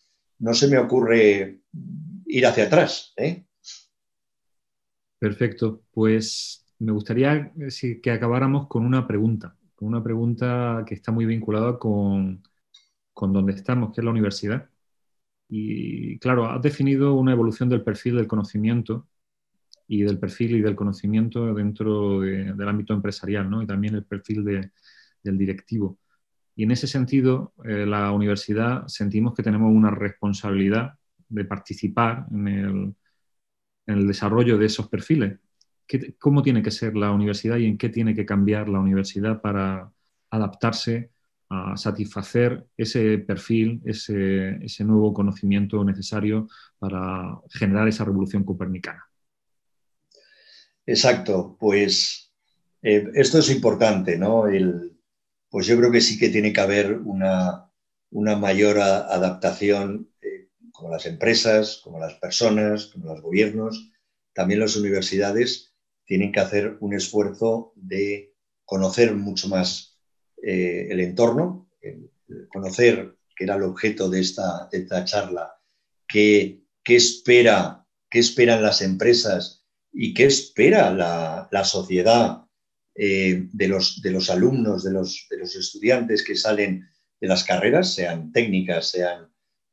ir hacia atrás, ¿eh? Perfecto. Pues me gustaría que acabáramos con una pregunta que está muy vinculada con donde estamos, que es la universidad. Y claro, has definido una evolución del perfil del conocimiento y del perfil y del conocimiento dentro del ámbito empresarial, ¿no? Y también el perfil del directivo. Y en ese sentido, la universidad sentimos que tenemos una responsabilidad de participar en el desarrollo de esos perfiles. ¿Cómo tiene que ser la universidad y en qué tiene que cambiar la universidad para adaptarse a satisfacer ese perfil, ese nuevo conocimiento necesario para generar esa revolución copernicana? Exacto, pues esto es importante, ¿no? Pues yo creo que sí que tiene que haber una mayor adaptación, como las empresas, como las personas, como los gobiernos, también las universidades tienen que hacer un esfuerzo de conocer mucho más el entorno, conocer, que era el objeto de esta charla, qué esperan las empresas y qué espera la sociedad de los alumnos, de los estudiantes que salen de las carreras, sean técnicas, sean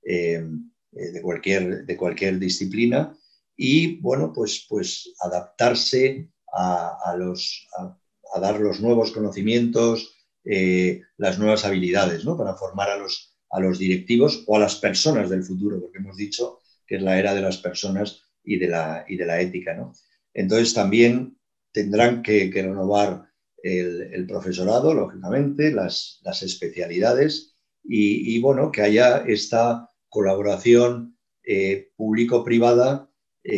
de cualquier disciplina, y bueno, pues adaptarse a dar los nuevos conocimientos, las nuevas habilidades, ¿no? Para formar a los directivos o a las personas del futuro, porque hemos dicho que es la era de las personas y de la ética, ¿no? Entonces también tendrán que renovar el profesorado, lógicamente, las especialidades y bueno, que haya esta colaboración público-privada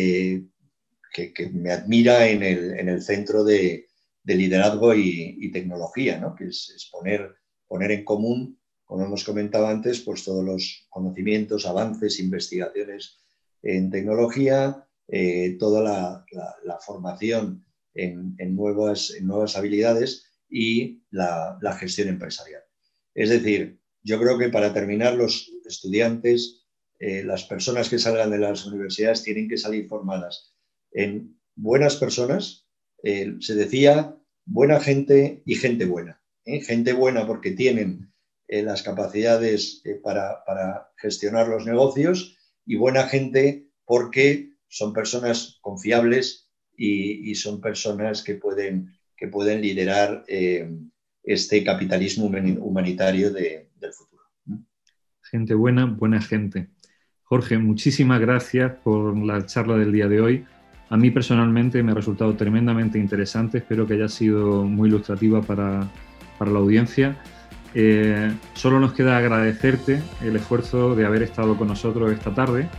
que me admira en el centro de liderazgo y tecnología, ¿no? Que es poner en común, como hemos comentado antes, pues todos los conocimientos, avances, investigaciones en tecnología, toda la formación en nuevas habilidades y la gestión empresarial. Es decir, yo creo que para terminar, los estudiantes, las personas que salgan de las universidades tienen que salir formadas en buenas personas. Se decía buena gente y gente buena. Gente buena porque tienen las capacidades para gestionar los negocios, y buena gente porque son personas confiables y son personas que pueden liderar este capitalismo humanitario del futuro. Gente buena, buena gente. Jorge, muchísimas gracias por la charla del día de hoy. A mí personalmente me ha resultado tremendamente interesante. Espero que haya sido muy ilustrativa para la audiencia. Solo nos queda agradecerte el esfuerzo de haber estado con nosotros esta tarde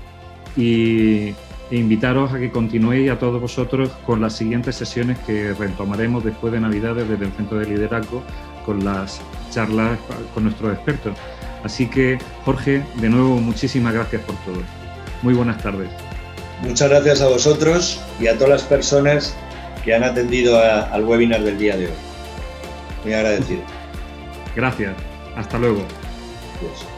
e invitaros a que continuéis a todos vosotros con las siguientes sesiones que retomaremos después de Navidades desde el Centro de Liderazgo con las charlas con nuestros expertos. Así que, Jorge, de nuevo, muchísimas gracias por todo. Muy buenas tardes. Muchas gracias a vosotros y a todas las personas que han atendido al webinar del día de hoy. Muy agradecido. Gracias. Hasta luego. Pues.